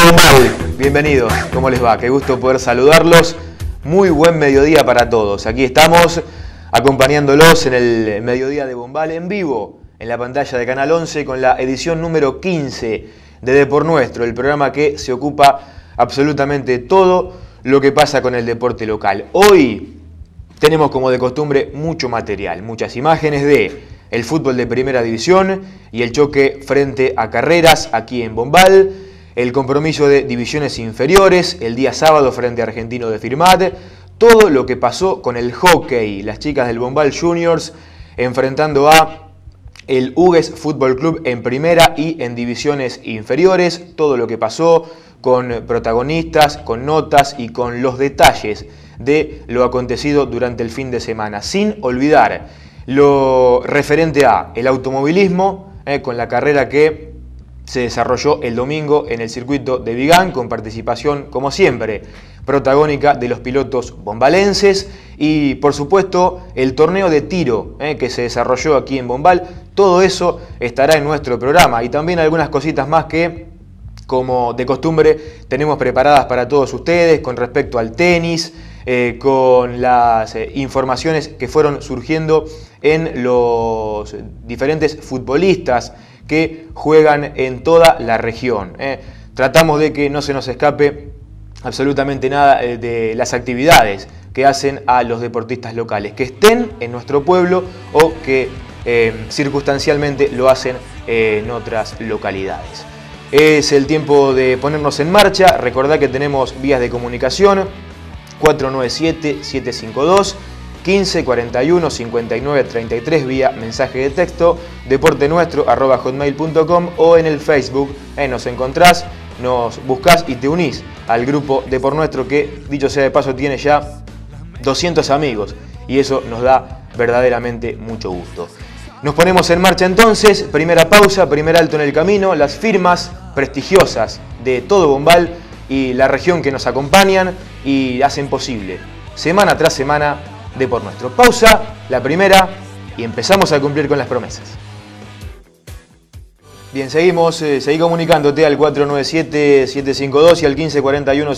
Bombal, bienvenidos, ¿cómo les va? Qué gusto poder saludarlos. Muy buen mediodía para todos. Aquí estamos acompañándolos en el mediodía de Bombal en vivo, en la pantalla de Canal 11, con la edición número 15 de De Por Nuestro, el programa que se ocupa absolutamente todo lo que pasa con el deporte local. Hoy tenemos, como de costumbre, mucho material, muchas imágenes de el fútbol de primera división y el choque frente a Carreras aquí en Bombal, el compromiso de divisiones inferiores el día sábado frente a Argentino de Firmat, todo lo que pasó con el hockey, las chicas del Bombal Juniors enfrentando a el Hugues Fútbol Club en primera y en divisiones inferiores, todo lo que pasó con protagonistas, con notas y con los detalles de lo acontecido durante el fin de semana, sin olvidar lo referente a el automovilismo, con la carrera que se desarrolló el domingo en el circuito de Vigán, con participación, como siempre, protagónica de los pilotos bombalenses, y por supuesto el torneo de tiro que se desarrolló aquí en Bombal. Todo eso estará en nuestro programa y también algunas cositas más que, como de costumbre, tenemos preparadas para todos ustedes con respecto al tenis, con las informaciones que fueron surgiendo en los diferentes futbolistas que juegan en toda la región. Tratamos de que no se nos escape absolutamente nada de las actividades que hacen a los deportistas locales, que estén en nuestro pueblo o que circunstancialmente lo hacen en otras localidades. Es el tiempo de ponernos en marcha. Recordad que tenemos vías de comunicación: 497-752 1541 59 33 vía mensaje de texto, deportenuestro@hotmail.com, o en el Facebook. Nos encontrás, nos buscás y te unís al grupo De Por Nuestro, que, dicho sea de paso, tiene ya 200 amigos y eso nos da verdaderamente mucho gusto. Nos ponemos en marcha entonces. Primera pausa, primer alto en el camino. Las firmas prestigiosas de todo Bombal y la región que nos acompañan y hacen posible semana tras semana De Por Nuestro. Pausa, la primera, y empezamos a cumplir con las promesas. Bien, seguí comunicándote al 497-752 y al 1541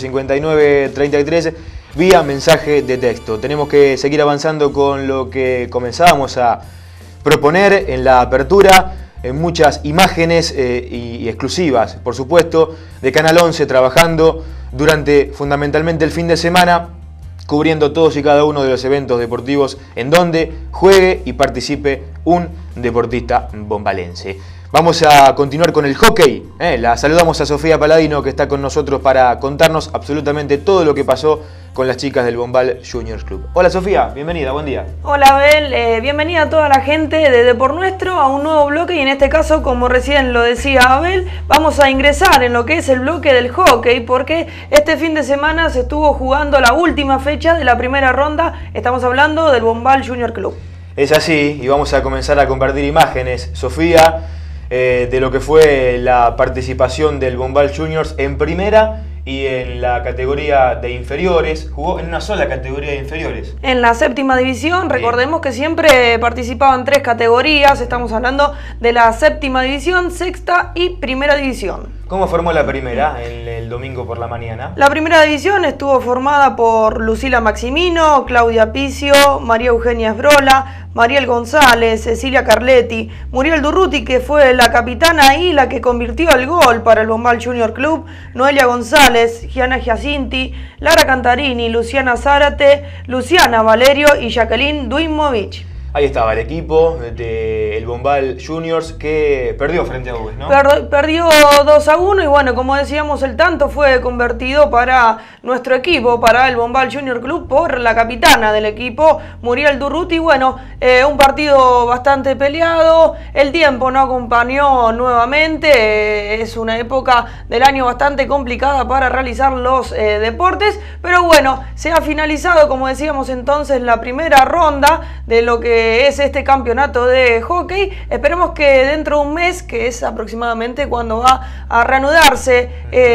59 33 vía mensaje de texto. Tenemos que seguir avanzando con lo que comenzábamos a proponer en la apertura, muchas imágenes y exclusivas, por supuesto, de Canal 11 trabajando durante fundamentalmente el fin de semana, cubriendo todos y cada uno de los eventos deportivos en donde juegue y participe un deportista bombalense. Vamos a continuar con el hockey. La saludamos a Sofía Paladino, que está con nosotros para contarnos absolutamente todo lo que pasó con las chicas del Bombal Juniors Club. Hola Sofía, bienvenida, buen día. Hola Abel, bienvenida a toda la gente de Por Nuestro a un nuevo bloque, y en este caso, como recién lo decía Abel, vamos a ingresar en lo que es el bloque del hockey, porque este fin de semana se estuvo jugando la última fecha de la primera ronda. Estamos hablando del Bombal Junior Club. Es así, y vamos a comenzar a compartir imágenes, Sofía, de lo que fue la participación del Bombal Juniors en primera y en la categoría de inferiores. Jugó en una sola categoría de inferiores. En la séptima división, recordemos que siempre participaban 3 categorías. Estamos hablando de la séptima división, sexta y primera división. ¿Cómo formó la primera el domingo por la mañana? La primera división estuvo formada por Lucila Maximino, Claudia Picio, María Eugenia Esbrola, Mariel González, Cecilia Carletti, Muriel Durruti, que fue la capitana y la que convirtió el gol para el Bombal Junior Club, Noelia González, Gianna Giacinti, Lara Cantarini, Luciana Zárate, Luciana Valerio y Jacqueline Duimovich. Ahí estaba el equipo del Bombal Juniors, que perdió frente a Hugues, ¿no? Perdió 2-1 y bueno, como decíamos, el tanto fue convertido para nuestro equipo, para el Bombal Junior Club, por la capitana del equipo, Muriel Durruti. Bueno, un partido bastante peleado, el tiempo no acompañó nuevamente, es una época del año bastante complicada para realizar los deportes, pero bueno, se ha finalizado, como decíamos entonces, la primera ronda de lo que es este campeonato de hockey. Esperemos que dentro de un mes, que es aproximadamente cuando va a reanudarse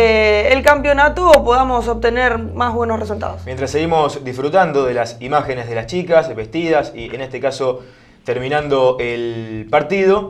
el campeonato, podamos obtener más buenos resultados. Mientras seguimos disfrutando de las imágenes de las chicas vestidas y en este caso terminando el partido,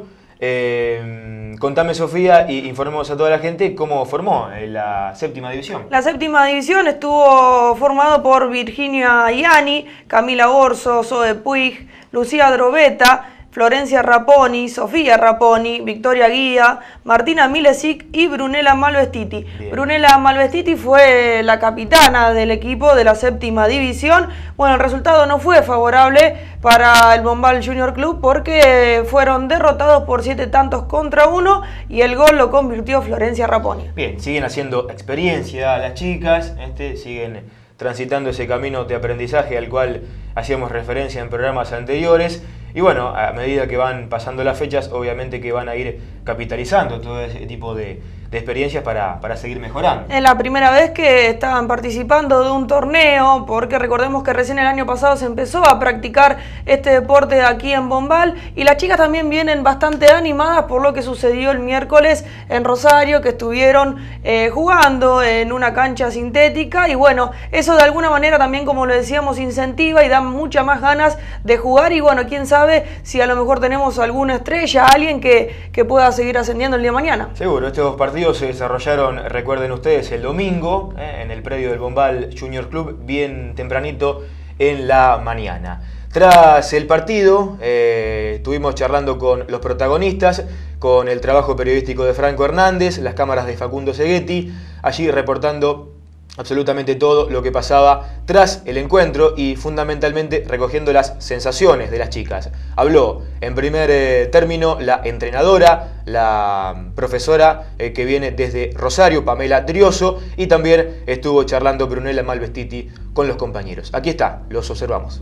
Contame, Sofía, y informemos a toda la gente cómo formó la séptima división. La séptima división estuvo formado por Virginia Iani, Camila Borso, Zoe Puig, Lucía Drobeta, Florencia Raponi, Sofía Raponi, Victoria Guía, Martina Milesic y Brunella Malvestiti. Bien. Brunella Malvestiti fue la capitana del equipo de la séptima división. Bueno, el resultado no fue favorable para el Bombal Junior Club porque fueron derrotados por 7 tantos contra 1 y el gol lo convirtió Florencia Raponi. Bien, siguen haciendo experiencia las chicas, siguen transitando ese camino de aprendizaje al cual hacíamos referencia en programas anteriores. Y bueno, a medida que van pasando las fechas, obviamente que van a ir capitalizando todo ese tipo de experiencias para seguir mejorando. Es la primera vez que estaban participando de un torneo, porque recordemos que recién el año pasado se empezó a practicar este deporte aquí en Bombal, y las chicas también vienen bastante animadas por lo que sucedió el miércoles en Rosario, que estuvieron jugando en una cancha sintética, y bueno, eso de alguna manera también, como lo decíamos, incentiva y da muchas más ganas de jugar, y bueno, quién sabe si a lo mejor tenemos alguna estrella, alguien que pueda seguir ascendiendo el día de mañana. Seguro, estos dos partidos se desarrollaron, recuerden ustedes, el domingo en el predio del Bombal Junior Club, bien tempranito en la mañana. Tras el partido estuvimos charlando con los protagonistas, con el trabajo periodístico de Franco Hernández, las cámaras de Facundo Seghetti, allí reportando absolutamente todo lo que pasaba tras el encuentro y fundamentalmente recogiendo las sensaciones de las chicas. Habló en primer término la entrenadora, la profesora que viene desde Rosario, Pamela Trioso, y también estuvo charlando Brunella Malvestiti con los compañeros. Aquí está, los observamos.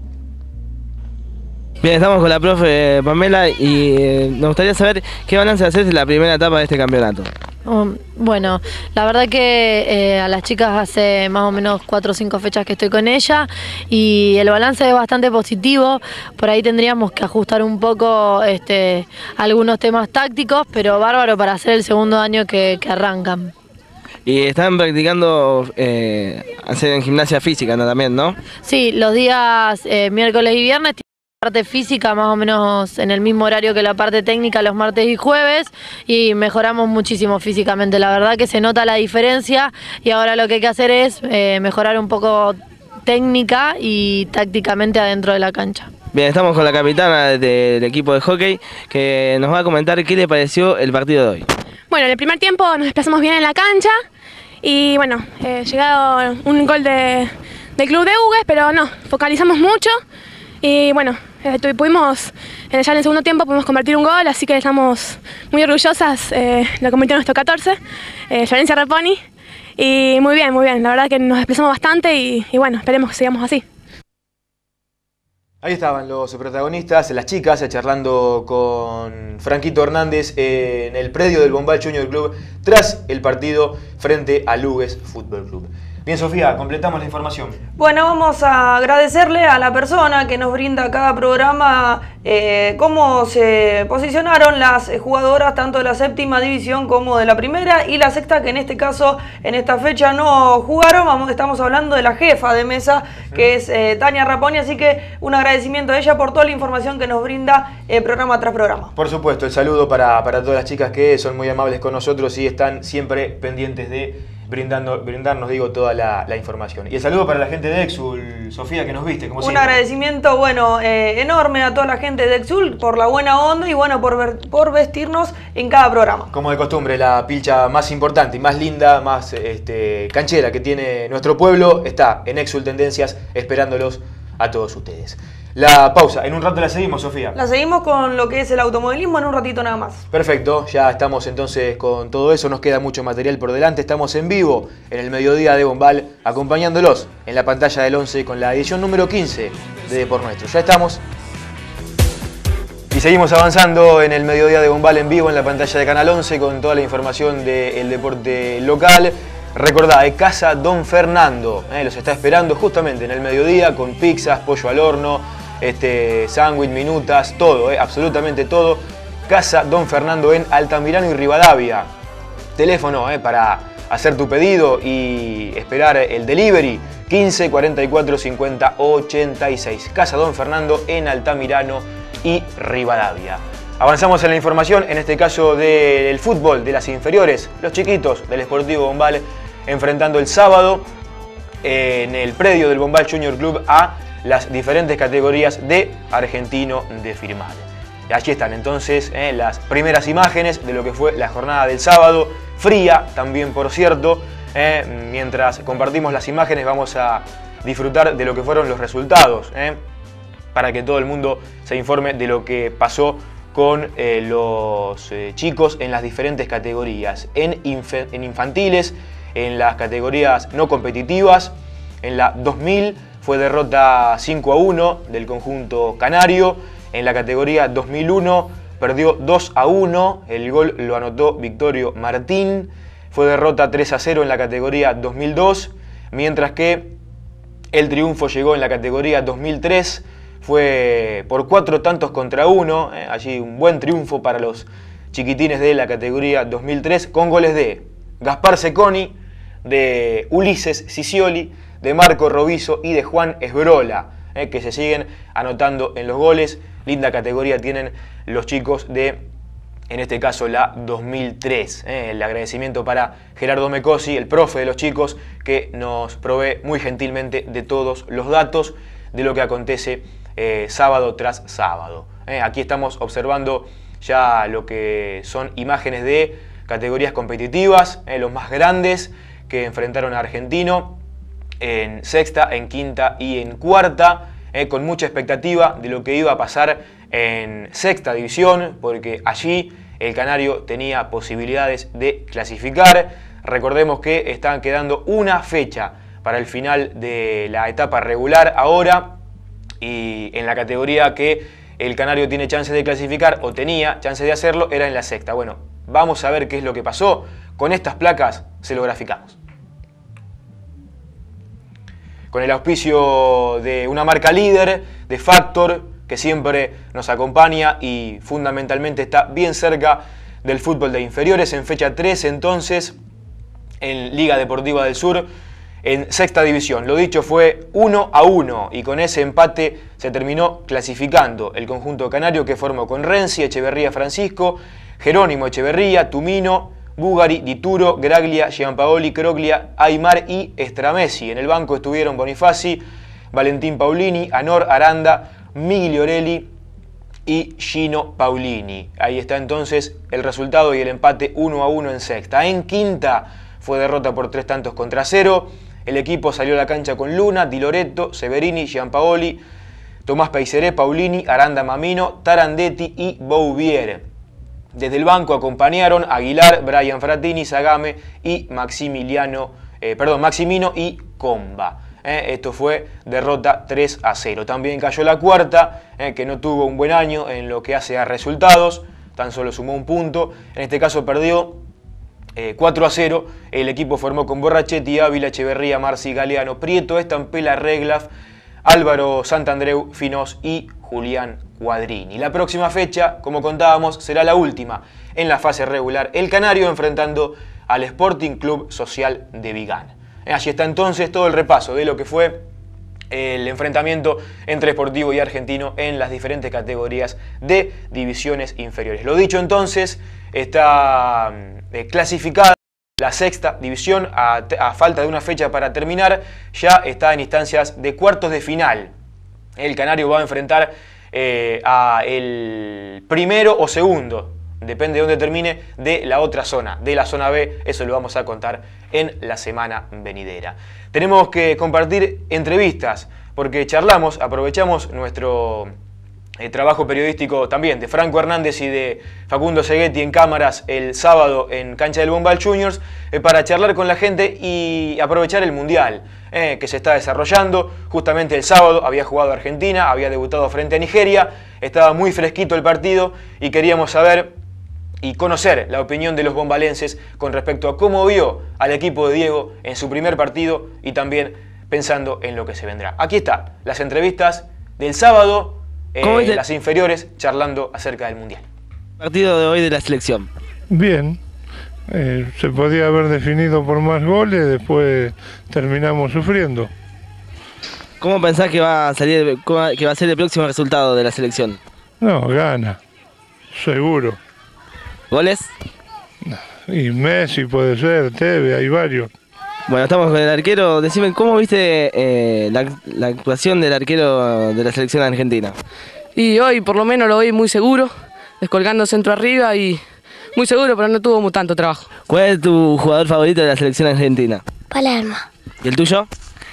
Bien, estamos con la profe Pamela y nos gustaría saber qué balance haces de la primera etapa de este campeonato. Bueno, la verdad que a las chicas hace más o menos 4 o 5 fechas que estoy con ella y el balance es bastante positivo. Por ahí tendríamos que ajustar un poco algunos temas tácticos, pero bárbaro para hacer el segundo año que arrancan. Y están practicando hacer en gimnasia física, ¿no? También, ¿no? Sí, los días miércoles y viernes. Parte física más o menos en el mismo horario que la parte técnica los martes y jueves y mejoramos muchísimo físicamente, la verdad que se nota la diferencia y ahora lo que hay que hacer es mejorar un poco técnica y tácticamente adentro de la cancha. Bien, estamos con la capitana del equipo de hockey que nos va a comentar qué le pareció el partido de hoy. Bueno, en el primer tiempo nos desplazamos bien en la cancha y bueno, llegado un gol del club de Hugues, pero no, focalizamos mucho. Y bueno, pudimos, ya en el segundo tiempo pudimos convertir un gol, así que estamos muy orgullosas, lo convirtió nuestro 14, Florencia Raponi, y muy bien, la verdad que nos desplazamos bastante y bueno, esperemos que sigamos así. Ahí estaban los protagonistas, las chicas, charlando con Franquito Hernández en el predio del Bombal Junior Club tras el partido frente a Hugues Fútbol Club. Bien, Sofía, completamos la información. Bueno, vamos a agradecerle a la persona que nos brinda cada programa cómo se posicionaron las jugadoras tanto de la séptima división como de la primera y la sexta, que en este caso, en esta fecha no jugaron. Estamos hablando de la jefa de mesa, que es Tania Raponi, así que un agradecimiento a ella por toda la información que nos brinda programa tras programa. Por supuesto, el saludo para todas las chicas que son muy amables con nosotros y están siempre pendientes de brindarnos, digo, toda la información. Y el saludo para la gente de Exul, Sofía, que nos viste, como siempre. Un agradecimiento, bueno, enorme a toda la gente de Exul por la buena onda y, bueno, por vestirnos en cada programa. Como de costumbre, la pilcha más importante y más linda, más canchera que tiene nuestro pueblo está en Exul Tendencias, esperándolos a todos ustedes. La pausa, en un rato la seguimos, Sofía. La seguimos con lo que es el automovilismo en un ratito nada más. Perfecto, ya estamos entonces con todo eso, nos queda mucho material por delante, estamos en vivo en el mediodía de Bombal, acompañándolos en la pantalla del 11 con la edición número 15 de Depor Nuestro. Ya estamos. Y seguimos avanzando en el mediodía de Bombal en vivo en la pantalla de Canal 11 con toda la información del deporte local. Recordá, Casa Don Fernando, los está esperando justamente en el mediodía con pizzas, pollo al horno, sándwich, minutas, todo, absolutamente todo. Casa Don Fernando en Altamirano y Rivadavia. Teléfono para hacer tu pedido y esperar el delivery, 15 44 50 86. Casa Don Fernando en Altamirano y Rivadavia. Avanzamos en la información, en este caso del fútbol, de las inferiores, los chiquitos del Sportivo Bombal enfrentando el sábado en el predio del Bombal Junior Club a las diferentes categorías de Argentino de Firmat. Allí están entonces las primeras imágenes de lo que fue la jornada del sábado, fría también por cierto. Mientras compartimos las imágenes vamos a disfrutar de lo que fueron los resultados, para que todo el mundo se informe de lo que pasó con los chicos en las diferentes categorías, en infantiles, en las categorías no competitivas. En la 2000 fue derrota 5-1 del conjunto canario. En la categoría 2001 perdió 2-1, el gol lo anotó Victorio Martín. Fue derrota 3-0 en la categoría 2002, mientras que el triunfo llegó en la categoría 2003, fue por 4 tantos contra 1, allí un buen triunfo para los chiquitines de la categoría 2003, con goles de Gaspar Seconi, de Ulises Cicioli, de Marco Rovizo y de Juan Esbrola, que se siguen anotando en los goles. Linda categoría tienen los chicos de, en este caso, la 2003. El agradecimiento para Gerardo Mecosi, el profe de los chicos, que nos provee muy gentilmente de todos los datos de lo que acontece sábado tras sábado. Aquí estamos observando ya lo que son imágenes de categorías competitivas, los más grandes que enfrentaron a Argentino en sexta, en quinta y en cuarta, con mucha expectativa de lo que iba a pasar en sexta división, porque allí el Canario tenía posibilidades de clasificar. Recordemos que están quedando una fecha para el final de la etapa regular ahora, y en la categoría que el Canario tiene chance de clasificar, o tenía chance de hacerlo, era en la sexta. Bueno, vamos a ver qué es lo que pasó. Con estas placas se lo graficamos. Con el auspicio de una marca líder, de Factor, que siempre nos acompaña y fundamentalmente está bien cerca del fútbol de inferiores. En fecha 3 entonces, en Liga Deportiva del Sur, en sexta división. Lo dicho, fue 1-1 y con ese empate se terminó clasificando el conjunto canario, que formó con Renzi, Echeverría Francisco, Jerónimo Echeverría, Tumino, Bugari, Dituro, Graglia, Gianpaoli, Croglia, Aymar y Estramesi. En el banco estuvieron Bonifaci, Valentín Paulini, Anor Aranda, Migliorelli y Gino Paulini. Ahí está entonces el resultado y el empate 1-1 en sexta. En quinta fue derrota por 3 tantos contra 0. El equipo salió a la cancha con Luna, Di Loreto, Severini, Gianpaoli, Tomás Peiseré, Paulini, Aranda Mamino, Tarandetti y Bouvier. Desde el banco acompañaron Aguilar, Brian Fratini, Zagame y Maximino y Comba. Esto fue derrota 3-0. También cayó la cuarta, que no tuvo un buen año en lo que hace a resultados, tan solo sumó un punto. En este caso perdió 4-0. El equipo formó con Borrachetti, Ávila, Echeverría, Marci, Galeano, Prieto, Estampela, Reglaf, Álvaro Santandreu, Finos y Julián Cuadrini. La próxima fecha, como contábamos, será la última en la fase regular. El Canario enfrentando al Sporting Club Social de Vigán. Allí está entonces todo el repaso de lo que fue el enfrentamiento entre Sportivo y Argentino en las diferentes categorías de divisiones inferiores. Lo dicho entonces, está clasificada la sexta división a falta de una fecha para terminar. Ya está en instancias de cuartos de final. El Canario va a enfrentar a el primero o segundo, depende de dónde termine, de la otra zona, de la zona B. Eso lo vamos a contar en la semana venidera. Tenemos que compartir entrevistas porque aprovechamos nuestro trabajo periodístico también de Franco Hernández y de Facundo Seghetti en cámaras el sábado en cancha del Bombal Juniors, para charlar con la gente y aprovechar el Mundial que se está desarrollando. Justamente el sábado había jugado Argentina, había debutado frente a Nigeria, estaba muy fresquito el partido y queríamos saber y conocer la opinión de los bombalenses con respecto a cómo vio al equipo de Diego en su primer partido y también pensando en lo que se vendrá. Aquí están las entrevistas del sábado, las inferiores, charlando acerca del Mundial. Partido de hoy de la selección. Bien, se podía haber definido por más goles, después terminamos sufriendo. ¿Cómo pensás que va a ser el próximo resultado de la selección? No, gana. Seguro. ¿Goles? Y Messi puede ser, Tevez, hay varios. Bueno, estamos con el arquero. Decime, ¿cómo viste la actuación del arquero de la selección argentina? Y hoy por lo menos lo vi muy seguro, descolgando centro arriba y muy seguro, pero no tuvo tanto trabajo. ¿Cuál es tu jugador favorito de la selección argentina? Palermo. ¿Y el tuyo?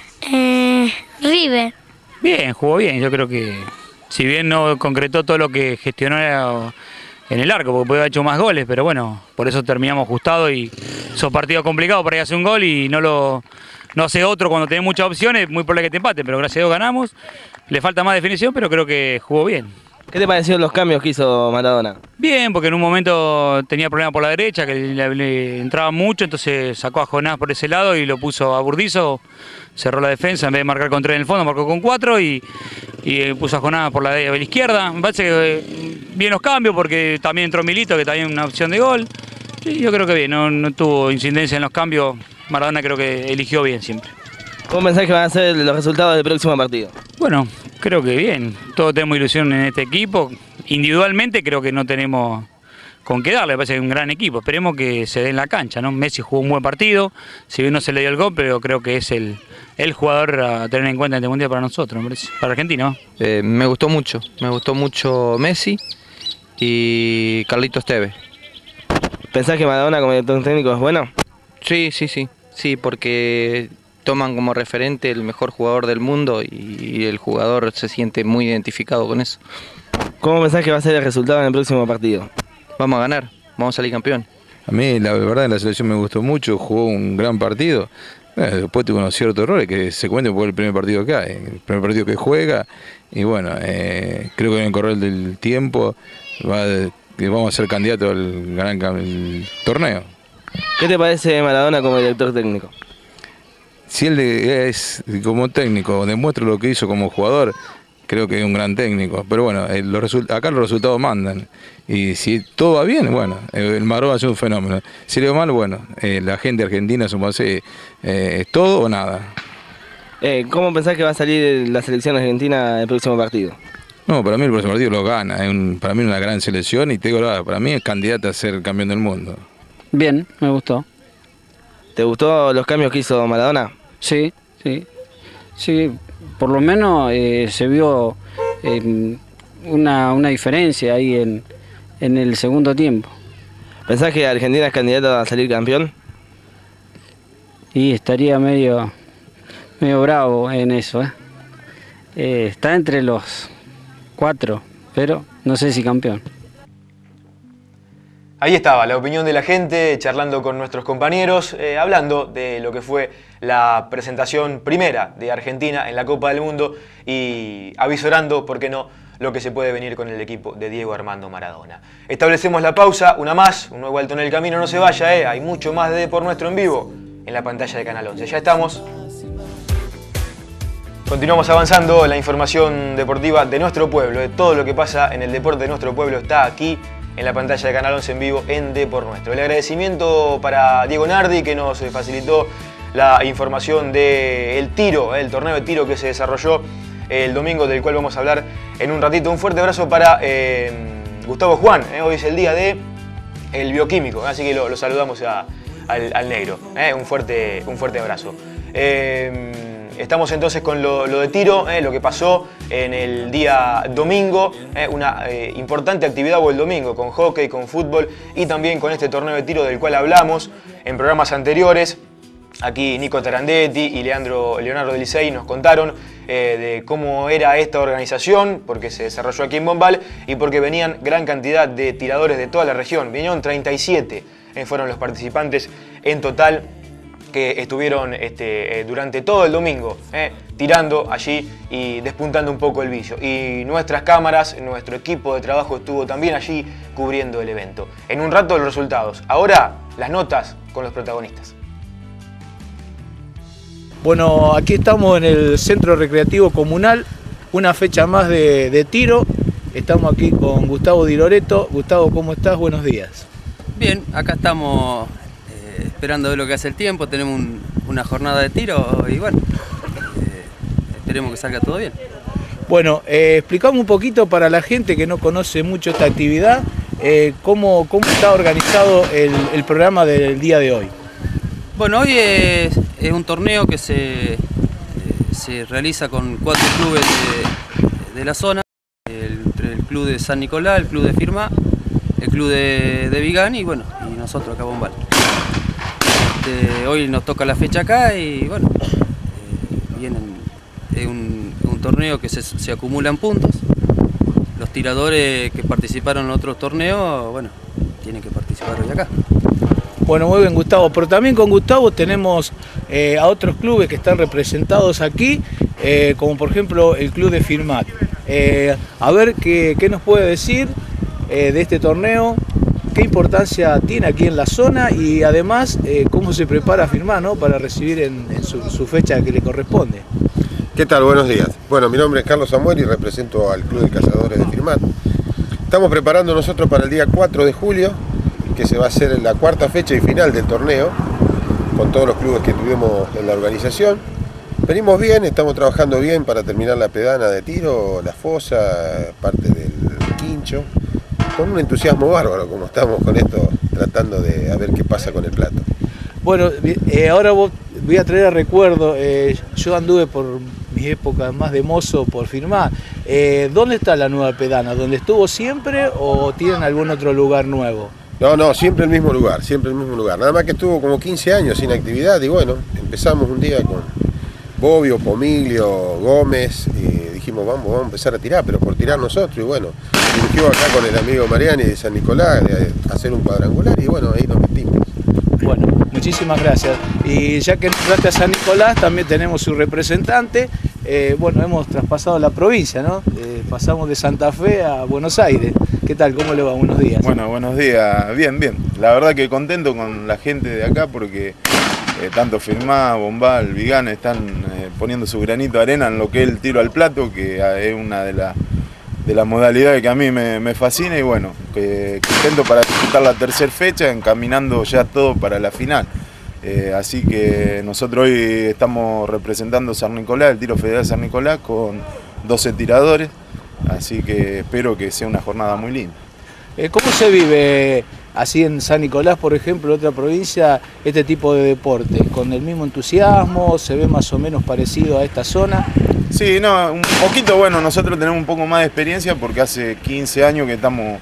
River. Bien, jugó bien. Yo creo que si bien no concretó todo lo que gestionó en el arco, porque podía haber hecho más goles, pero bueno, por eso terminamos ajustados y son partidos complicados para ir a hacer un gol y no hace otro cuando tenés muchas opciones, muy probable que te empate, pero gracias a Dios ganamos. Le falta más definición, pero creo que jugó bien. ¿Qué te parecieron los cambios que hizo Maradona? Bien, porque en un momento tenía problemas por la derecha, que le entraba mucho, entonces sacó a Jonás por ese lado y lo puso a Burdizo, cerró la defensa, en vez de marcar con 3 en el fondo, marcó con 4 y puso a Jonás por la izquierda. Me parece que bien los cambios, porque también entró Milito, que también una opción de gol. Y yo creo que bien, no tuvo incidencia en los cambios. Maradona creo que eligió bien siempre. ¿Cómo pensás que van a ser los resultados del próximo partido? Bueno, creo que bien. Todos tenemos ilusión en este equipo. Individualmente creo que no tenemos con qué darle, me parece que es un gran equipo. Esperemos que se dé en la cancha, ¿no? Messi jugó un buen partido, si bien no se le dio el gol, pero creo que es el jugador a tener en cuenta en este mundial para nosotros, me parece. Para Argentina, ¿no? Me gustó mucho Messi y Carlitos Tevez. ¿Pensás que Maradona como director técnico es bueno? Sí, porque toman como referente el mejor jugador del mundo y el jugador se siente muy identificado con eso. ¿Cómo pensás que va a ser el resultado en el próximo partido? Vamos a ganar, vamos a salir campeón. A mí la verdad en la selección me gustó mucho, jugó un gran partido. Después tuvo unos ciertos errores que se cuenten por el primer partido que hay, el primer partido que juega. Y bueno, creo que en el correr del tiempo vamos a ser candidatos al ganar el torneo. ¿Qué te parece Maradona como director técnico? Si él es como técnico, demuestra lo que hizo como jugador, creo que es un gran técnico. Pero bueno, acá los resultados mandan. Y si todo va bien, bueno, el Maradona es un fenómeno. Si le va mal, bueno, la gente argentina es todo o nada. ¿Cómo pensás que va a salir la selección argentina el próximo partido? No, para mí el próximo partido lo gana. Para mí es una gran selección y te digo la verdad, para mí es candidata a ser campeón del mundo. Bien, me gustó. ¿Te gustó los cambios que hizo Maradona? Sí, por lo menos se vio una diferencia ahí en el segundo tiempo. ¿Pensás que Argentina es candidata a salir campeón? Y estaría medio bravo en eso, está entre los 4, pero no sé si campeón. Ahí estaba la opinión de la gente, charlando con nuestros compañeros, hablando de lo que fue la presentación primera de Argentina en la Copa del Mundo y avisorando, ¿por qué no?, lo que se puede venir con el equipo de Diego Armando Maradona. Establecemos la pausa, una más, un nuevo alto en el camino, no se vaya, hay mucho más de Por Nuestro en vivo en la pantalla de Canal 11. Ya estamos. Continuamos avanzando en la información deportiva de nuestro pueblo, de todo lo que pasa en el deporte de nuestro pueblo está aquí en la pantalla de Canal 11 en vivo en De Por Nuestro. El agradecimiento para Diego Nardi, que nos facilitó la información del tiro, el torneo de tiro que se desarrolló el domingo, del cual vamos a hablar en un ratito. Un fuerte abrazo para Gustavo Juan, hoy es el día del bioquímico, así que lo saludamos al negro. Un fuerte abrazo. Estamos entonces con lo de tiro, lo que pasó en el día domingo, una importante actividad el domingo con hockey, con fútbol y también con este torneo de tiro del cual hablamos en programas anteriores. Aquí Nico Tarandetti y Leonardo de Licey nos contaron de cómo era esta organización, porque se desarrolló aquí en Bombal y porque venían gran cantidad de tiradores de toda la región. Vinieron 37, fueron los participantes en total que estuvieron durante todo el domingo tirando allí y despuntando un poco el vicio. Y nuestras cámaras, nuestro equipo de trabajo estuvo también allí cubriendo el evento. En un rato los resultados. Ahora las notas con los protagonistas. Bueno, aquí estamos en el Centro Recreativo Comunal, una fecha más de tiro. Estamos aquí con Gustavo Di Loreto. Gustavo, ¿cómo estás? Buenos días. Bien, acá estamos esperando ver lo que hace el tiempo, tenemos una jornada de tiro y bueno, esperemos que salga todo bien. Bueno, explicamos un poquito para la gente que no conoce mucho esta actividad, ¿cómo está organizado el programa del día de hoy? Bueno, hoy es un torneo que se realiza con 4 clubes de la zona, el club de San Nicolás, el club de Firmat, el club de Vigán y bueno, y nosotros acá Bombal. Hoy nos toca la fecha acá y bueno, es un torneo que se acumulan puntos. Los tiradores que participaron en otros torneos, bueno, tienen que participar hoy acá. Bueno, muy bien, Gustavo, pero también con Gustavo tenemos a otros clubes que están representados aquí, como por ejemplo el club de Firmat. A ver qué nos puede decir de este torneo, qué importancia tiene aquí en la zona y además cómo se prepara Firmat, ¿no?, para recibir en su fecha que le corresponde. ¿Qué tal? Buenos días. Bueno, mi nombre es Carlos Samuel y represento al Club de Cazadores de Firmat. Estamos preparando nosotros para el día 4 de julio, que se va a hacer la cuarta fecha y final del torneo, con todos los clubes que tuvimos en la organización. Venimos bien, estamos trabajando bien para terminar la pedana de tiro, la fosa, parte del quincho, con un entusiasmo bárbaro, como estamos con esto, tratando de ver qué pasa con el plato. Bueno, ahora voy a traer a recuerdo, yo anduve por mis épocas más de mozo por Firmat. ¿Dónde está la nueva pedana? ¿Dónde estuvo siempre o tienen algún otro lugar nuevo? No, siempre el mismo lugar, siempre el mismo lugar. Nada más que estuvo como 15 años sin actividad y bueno, empezamos un día con Bobbio, Pomiglio, Gómez y dijimos vamos a empezar a tirar, pero por tirar nosotros y bueno, surgió acá con el amigo Mariani de San Nicolás de hacer un cuadrangular y bueno, ahí nos metimos. Bueno, muchísimas gracias. Y ya que entraste a San Nicolás, también tenemos su representante. Bueno, hemos traspasado la provincia, ¿no? Pasamos de Santa Fe a Buenos Aires. ¿Qué tal? ¿Cómo le va? Buenos días. Bueno, buenos días. Bien. La verdad que contento con la gente de acá porque tanto Firmat, Bombal, Vigán están poniendo su granito de arena en lo que es el tiro al plato, que es una de las modalidades que a mí me fascina y bueno, contento para disputar la tercera fecha, encaminando ya todo para la final. Así que nosotros hoy estamos representando San Nicolás, el tiro federal San Nicolás, con 12 tiradores, así que espero que sea una jornada muy linda. ¿Cómo se vive así en San Nicolás, por ejemplo, otra provincia, este tipo de deporte? ¿Con el mismo entusiasmo? ¿Se ve más o menos parecido a esta zona? Sí, no, un poquito, bueno, nosotros tenemos un poco más de experiencia porque hace 15 años que estamos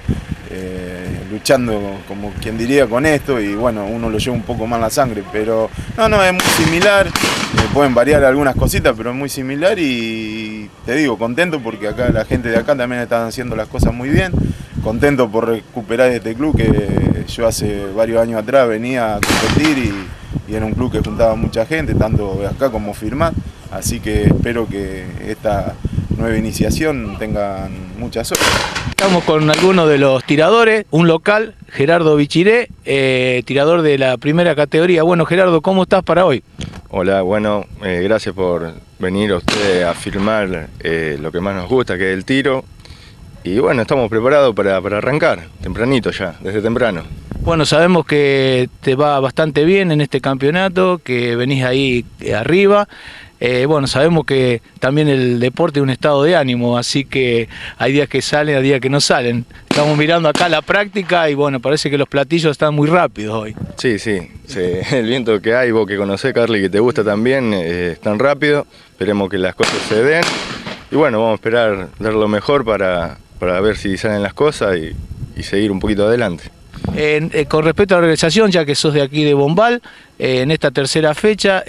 luchando, como quien diría, con esto y bueno, uno lo lleva un poco más la sangre, pero no, es muy similar, pueden variar algunas cositas, pero es muy similar y te digo, contento porque acá la gente de acá también están haciendo las cosas muy bien, contento por recuperar este club que yo hace varios años atrás venía a competir y era un club que juntaba mucha gente, tanto acá como Firmat, así que espero que esta nueva iniciación tengan mucha suerte. Estamos con algunos de los tiradores, un local, Gerardo Bichiré, tirador de la primera categoría. Bueno, Gerardo, ¿cómo estás para hoy? Hola, bueno, gracias por venir a ustedes a filmar lo que más nos gusta, que es el tiro. Y bueno, estamos preparados para arrancar, tempranito ya, desde temprano. Bueno, sabemos que te va bastante bien en este campeonato, que venís ahí arriba. Bueno, sabemos que también el deporte es un estado de ánimo, así que hay días que salen, hay días que no salen. Estamos mirando acá la práctica y bueno, parece que los platillos están muy rápidos hoy. Sí, el viento que hay, vos que conocés, Carly, que te gusta también, es tan rápido. Esperemos que las cosas se den y bueno, vamos a esperar dar lo mejor para ver si salen las cosas y seguir un poquito adelante. Con respecto a la organización, ya que sos de aquí de Bombal, en esta tercera fecha,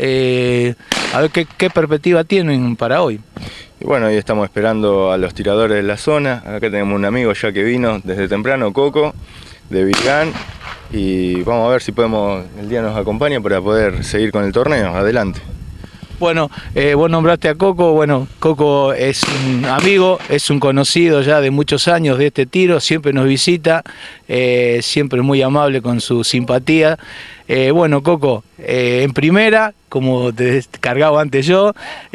a ver qué perspectiva tienen para hoy. Y bueno, hoy estamos esperando a los tiradores de la zona. Acá tenemos un amigo ya que vino desde temprano, Coco, de Vigán, y vamos a ver si el día nos acompaña para poder seguir con el torneo. Adelante. Bueno, vos nombraste a Coco. Bueno, Coco es un amigo, es un conocido ya de muchos años de este tiro, siempre nos visita, siempre muy amable con su simpatía. Bueno, Coco, en primera, como te descargaba antes yo,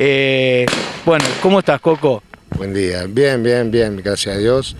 bueno, ¿cómo estás, Coco? Buen día, bien, gracias a Dios,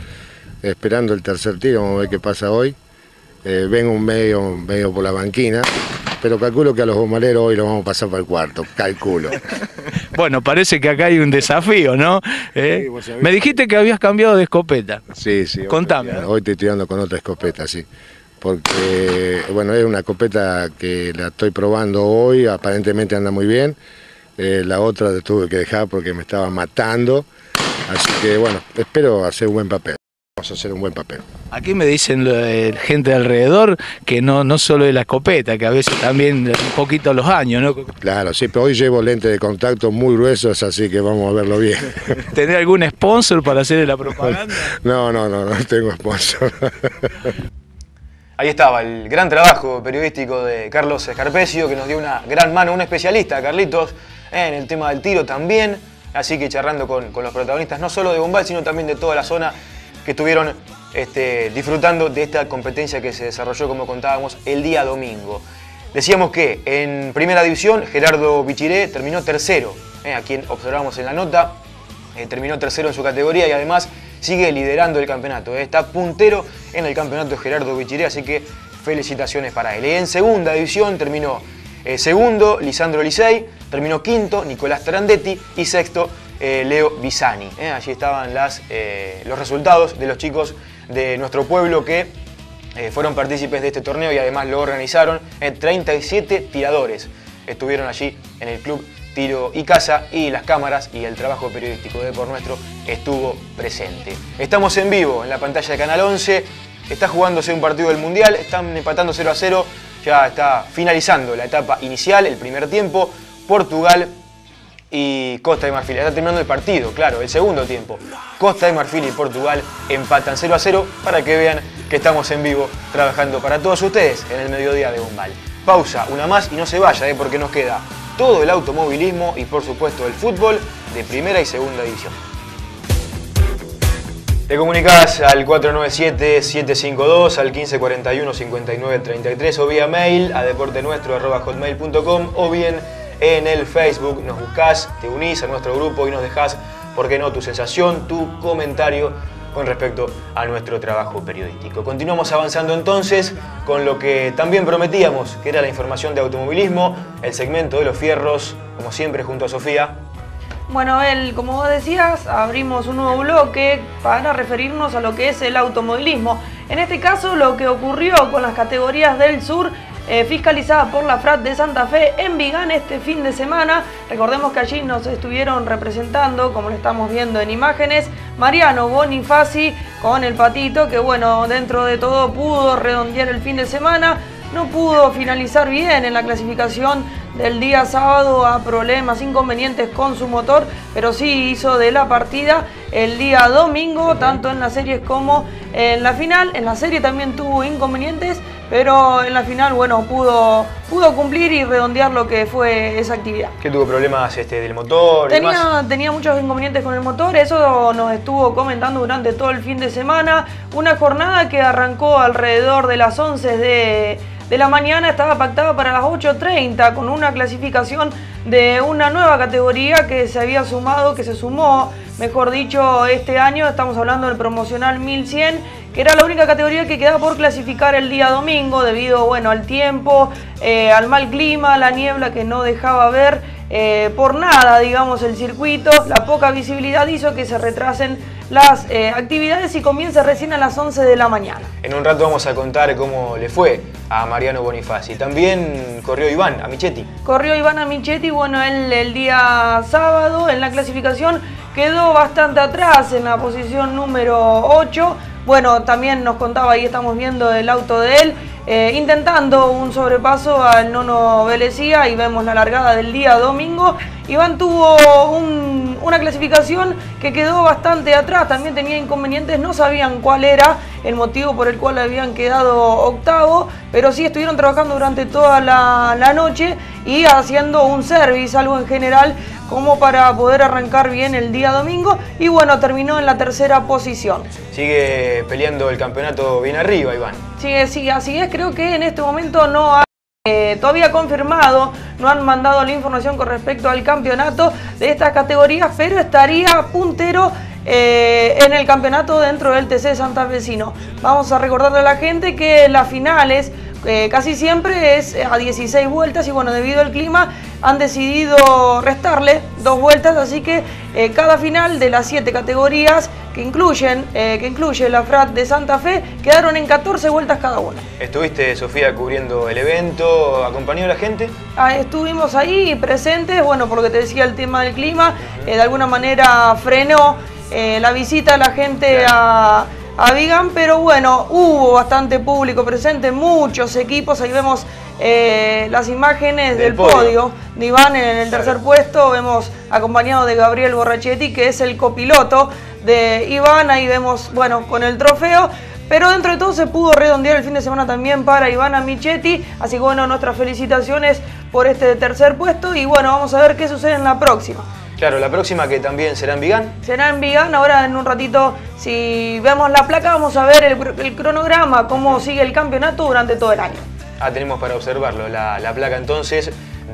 esperando el tercer tiro, vamos a ver qué pasa hoy. Vengo medio por la banquina, pero calculo que a los bombaleros hoy los vamos a pasar para el cuarto, calculo. Bueno, parece que acá hay un desafío, ¿no? Sí, Me dijiste que habías cambiado de escopeta. Sí, sí. Contame. Hoy estoy tirando con otra escopeta, sí. Porque, bueno, es una escopeta que la estoy probando hoy, aparentemente anda muy bien. La otra la tuve que dejar porque me estaba matando. Así que, bueno, espero hacer un buen papel. Vamos a hacer un buen papel. Aquí me dicen gente de alrededor que no solo es la escopeta, que a veces también un poquito los años, ¿no? Claro, sí, pero hoy llevo lentes de contacto muy gruesos, así que vamos a verlo bien. ¿Tenés algún sponsor para hacer la propaganda? No tengo sponsor. Ahí estaba el gran trabajo periodístico de Carlos Escarpesio, que nos dio una gran mano, un especialista, Carlitos, en el tema del tiro también. Así que charlando con los protagonistas, no solo de Bombal, sino también de toda la zona que estuvieron disfrutando de esta competencia que se desarrolló, como contábamos, el día domingo. Decíamos que en primera división Gerardo Bichiré terminó tercero, a quien observamos en la nota, terminó tercero en su categoría y además sigue liderando el campeonato. Está puntero en el campeonato Gerardo Bichiré, así que felicitaciones para él. En segunda división terminó segundo Lisandro Licey, terminó quinto Nicolás Tarandetti y sexto Leo Bisani. Allí estaban los resultados de los chicos de nuestro pueblo que fueron partícipes de este torneo y además lo organizaron. 37 tiradores estuvieron allí en el club Tiro y Caza, y las cámaras y el trabajo periodístico de Por Nuestro estuvo presente. Estamos en vivo en la pantalla de Canal 11, está jugándose un partido del Mundial, están empatando 0-0, ya está finalizando la etapa inicial, el primer tiempo. Portugal y Costa de Marfil, está terminando el partido, claro, el segundo tiempo. Costa de Marfil y Portugal empatan 0-0 para que vean que estamos en vivo trabajando para todos ustedes en el mediodía de Bombal. Pausa, una más y no se vaya, porque nos queda todo el automovilismo y por supuesto el fútbol de primera y segunda división. Te comunicás al 497-752, al 1541-5933 o vía mail a deportenuestro@hotmail.com o bien en el Facebook. Nos buscás, te unís a nuestro grupo y nos dejás, ¿por qué no?, tu sensación, tu comentario con respecto a nuestro trabajo periodístico. Continuamos avanzando entonces con lo que también prometíamos, que era la información de automovilismo, el segmento de los fierros, como siempre junto a Sofía. Bueno, como vos decías, abrimos un nuevo bloque para referirnos a lo que es el automovilismo. En este caso, lo que ocurrió con las categorías del sur, fiscalizadas por la FRAT de Santa Fe en Vigán este fin de semana. Recordemos que allí nos estuvieron representando, como lo estamos viendo en imágenes, Mariano Bonifaci con el Patito, que bueno, dentro de todo pudo redondear el fin de semana. No pudo finalizar bien en la clasificación del día sábado a problemas, inconvenientes con su motor, pero sí hizo de la partida el día domingo, tanto en las series como en la final. En la serie también tuvo inconvenientes, pero en la final, bueno, pudo cumplir y redondear lo que fue esa actividad. ¿Qué tuvo problemas del motor? Tenía muchos inconvenientes con el motor, eso nos estuvo comentando durante todo el fin de semana. Una jornada que arrancó alrededor de las 11 de la mañana, estaba pactada para las 8:30 con una clasificación de una nueva categoría que se sumó, mejor dicho, este año. Estamos hablando del promocional 1100, que era la única categoría que quedaba por clasificar el día domingo debido, bueno, al tiempo, al mal clima, la niebla que no dejaba ver por nada, digamos, el circuito. La poca visibilidad hizo que se retrasen las actividades y comience recién a las 11 de la mañana. En un rato vamos a contar cómo le fue a Mariano Bonifaci. También corrió Iván Amichetti. Corrió Iván Amichetti, bueno, él el día sábado en la clasificación quedó bastante atrás en la posición número 8. Bueno, también nos contaba, ahí estamos viendo el auto de él, intentando un sobrepaso al Nono Velecía, y vemos la largada del día domingo. Iván tuvo una clasificación que quedó bastante atrás, también tenía inconvenientes, no sabían cuál era el motivo por el cual habían quedado octavo, pero sí estuvieron trabajando durante toda la noche y haciendo un service, algo en general, como para poder arrancar bien el día domingo, y bueno, terminó en la tercera posición. Sigue peleando el campeonato bien arriba, Iván. Sí, así es, creo que en este momento no ha todavía confirmado, no han mandado la información con respecto al campeonato de estas categorías, pero estaría puntero en el campeonato dentro del TC santafesino. Vamos a recordarle a la gente que las finales casi siempre es a 16 vueltas y bueno, debido al clima han decidido restarle 2 vueltas, así que cada final de las 7 categorías que incluye la FRAT de Santa Fe quedaron en 14 vueltas cada una. ¿Estuviste, Sofía, cubriendo el evento? ¿Acompañó a la gente? Estuvimos ahí presentes, bueno, porque te decía el tema del clima, de alguna manera frenó la visita de la gente a Vigan, pero bueno, hubo bastante público presente, muchos equipos, ahí vemos las imágenes del podio de Iván en el tercer puesto, vemos acompañado de Gabriel Borrachetti, que es el copiloto de Iván, ahí vemos, bueno, con el trofeo, pero dentro de todo se pudo redondear el fin de semana también para Iván Amichetti, así que bueno, nuestras felicitaciones por este tercer puesto y bueno, vamos a ver qué sucede en la próxima. Claro, la próxima que también será en Vigan. Será en Vigan, ahora en un ratito, si vemos la placa, vamos a ver el cronograma, cómo sigue el campeonato durante todo el año. Tenemos para observarlo, la placa entonces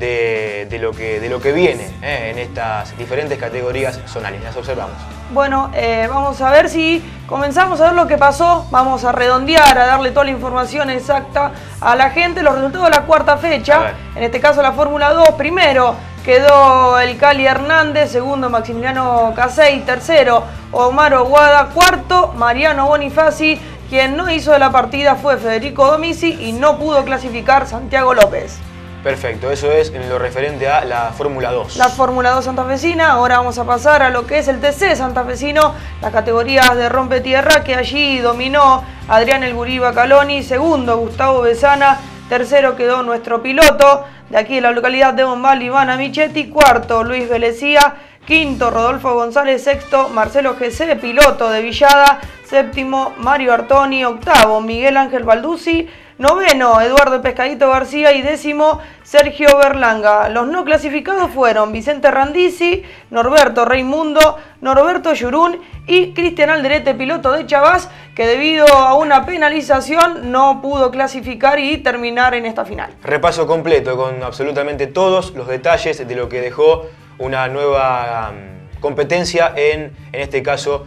de lo que viene en estas diferentes categorías zonales. Las observamos. Bueno, vamos a ver si comenzamos a ver lo que pasó, vamos a redondear, a darle toda la información exacta a la gente, los resultados de la cuarta fecha, en este caso la Fórmula 2, primero quedó el Cali Hernández, segundo Maximiliano Casey, tercero Omar Oguada, cuarto Mariano Bonifaci, quien no hizo de la partida fue Federico Domisi y no pudo clasificar Santiago López. Perfecto, eso es en lo referente a la Fórmula 2. La Fórmula 2 santafesina, ahora vamos a pasar a lo que es el TC santafesino, las categorías de rompetierra, que allí dominó Adrián El Gurí Bacaloni, segundo Gustavo Besana, tercero quedó nuestro piloto de aquí de la localidad de Bombal, Iván Amichetti, cuarto Luis Velecía, quinto Rodolfo González, sexto Marcelo GC, piloto de Villada, séptimo Mario Artoni, octavo Miguel Ángel Balduzzi, noveno Eduardo Pescadito García y décimo Sergio Berlanga. Los no clasificados fueron Vicente Randisi, Norberto Raimundo, Norberto Yurún y Cristian Alderete, piloto de Chavás, que debido a una penalización no pudo clasificar y terminar en esta final. Repaso completo con absolutamente todos los detalles de lo que dejó una nueva competencia en este caso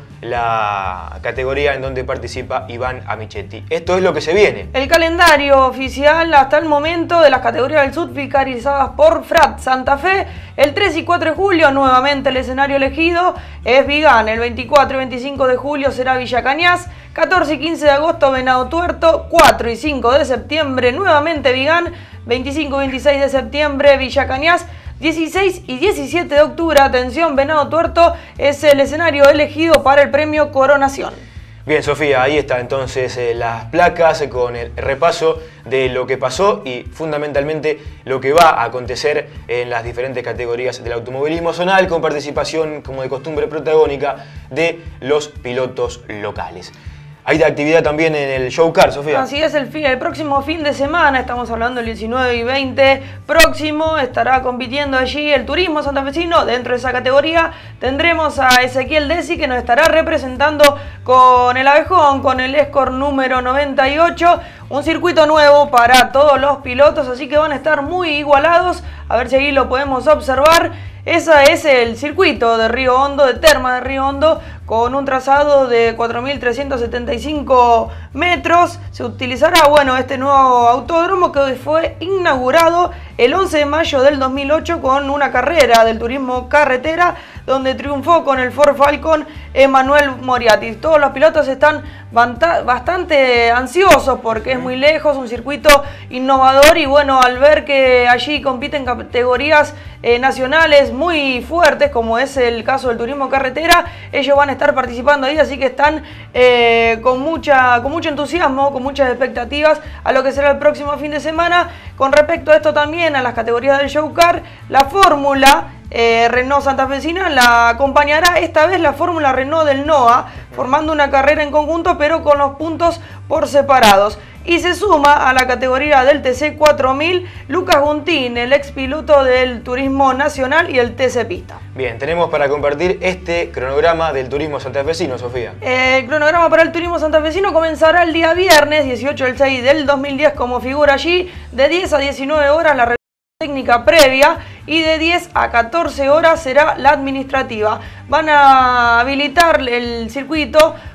la categoría en donde participa Iván Amichetti. Esto es lo que se viene. El calendario oficial hasta el momento de las categorías del Sud fiscalizadas por FRAT Santa Fe. El 3 y 4 de julio nuevamente el escenario elegido es Vigan. El 24 y 25 de julio será Villa Cañas. 14 y 15 de agosto Venado Tuerto. 4 y 5 de septiembre nuevamente Vigan. 25 y 26 de septiembre Villa Cañas. 16 y 17 de octubre, atención, Venado Tuerto es el escenario elegido para el premio Coronación. Bien, Sofía, ahí está entonces las placas con el repaso de lo que pasó y fundamentalmente lo que va a acontecer en las diferentes categorías del automovilismo zonal con participación, como de costumbre, protagónica de los pilotos locales. Hay de actividad también en el Showcar, Sofía. Así es, el próximo fin de semana, estamos hablando del 19 y 20 próximo, estará compitiendo allí el turismo santafesino. Dentro de esa categoría tendremos a Ezequiel Desi, que nos estará representando con el Abejón, con el Escort número 98. Un circuito nuevo para todos los pilotos, así que van a estar muy igualados. A ver si ahí lo podemos observar. Ese es el circuito de Río Hondo, de Termas de Río Hondo, con un trazado de 4.375 metros. Se utilizará, bueno, este nuevo autódromo que hoy fue inaugurado el 11 de mayo del 2008 con una carrera del turismo carretera donde triunfó con el Ford Falcon Emanuel Moriarty. Todos los pilotos están bastante ansiosos porque es muy lejos, un circuito innovador y bueno, al ver que allí compiten categorías nacionales muy fuertes como es el caso del turismo carretera, ellos van a estar participando ahí, así que están con mucho entusiasmo, con muchas expectativas a lo que será el próximo fin de semana. Con respecto a esto también, a las categorías del Showcar, la Fórmula Renault santafesina la acompañará esta vez la Fórmula Renault del NOA, formando una carrera en conjunto pero con los puntos por separados. Y se suma a la categoría del TC 4000 Lucas Guntín, el ex piloto del Turismo Nacional y el TC Pista. Bien, tenemos para compartir este cronograma del turismo santafesino, Sofía. El cronograma para el turismo santafesino comenzará el día viernes 18 del 6 del 2010 como figura allí, de 10 a 19 horas la técnica previa y de 10 a 14 horas será la administrativa. Van a habilitar el circuito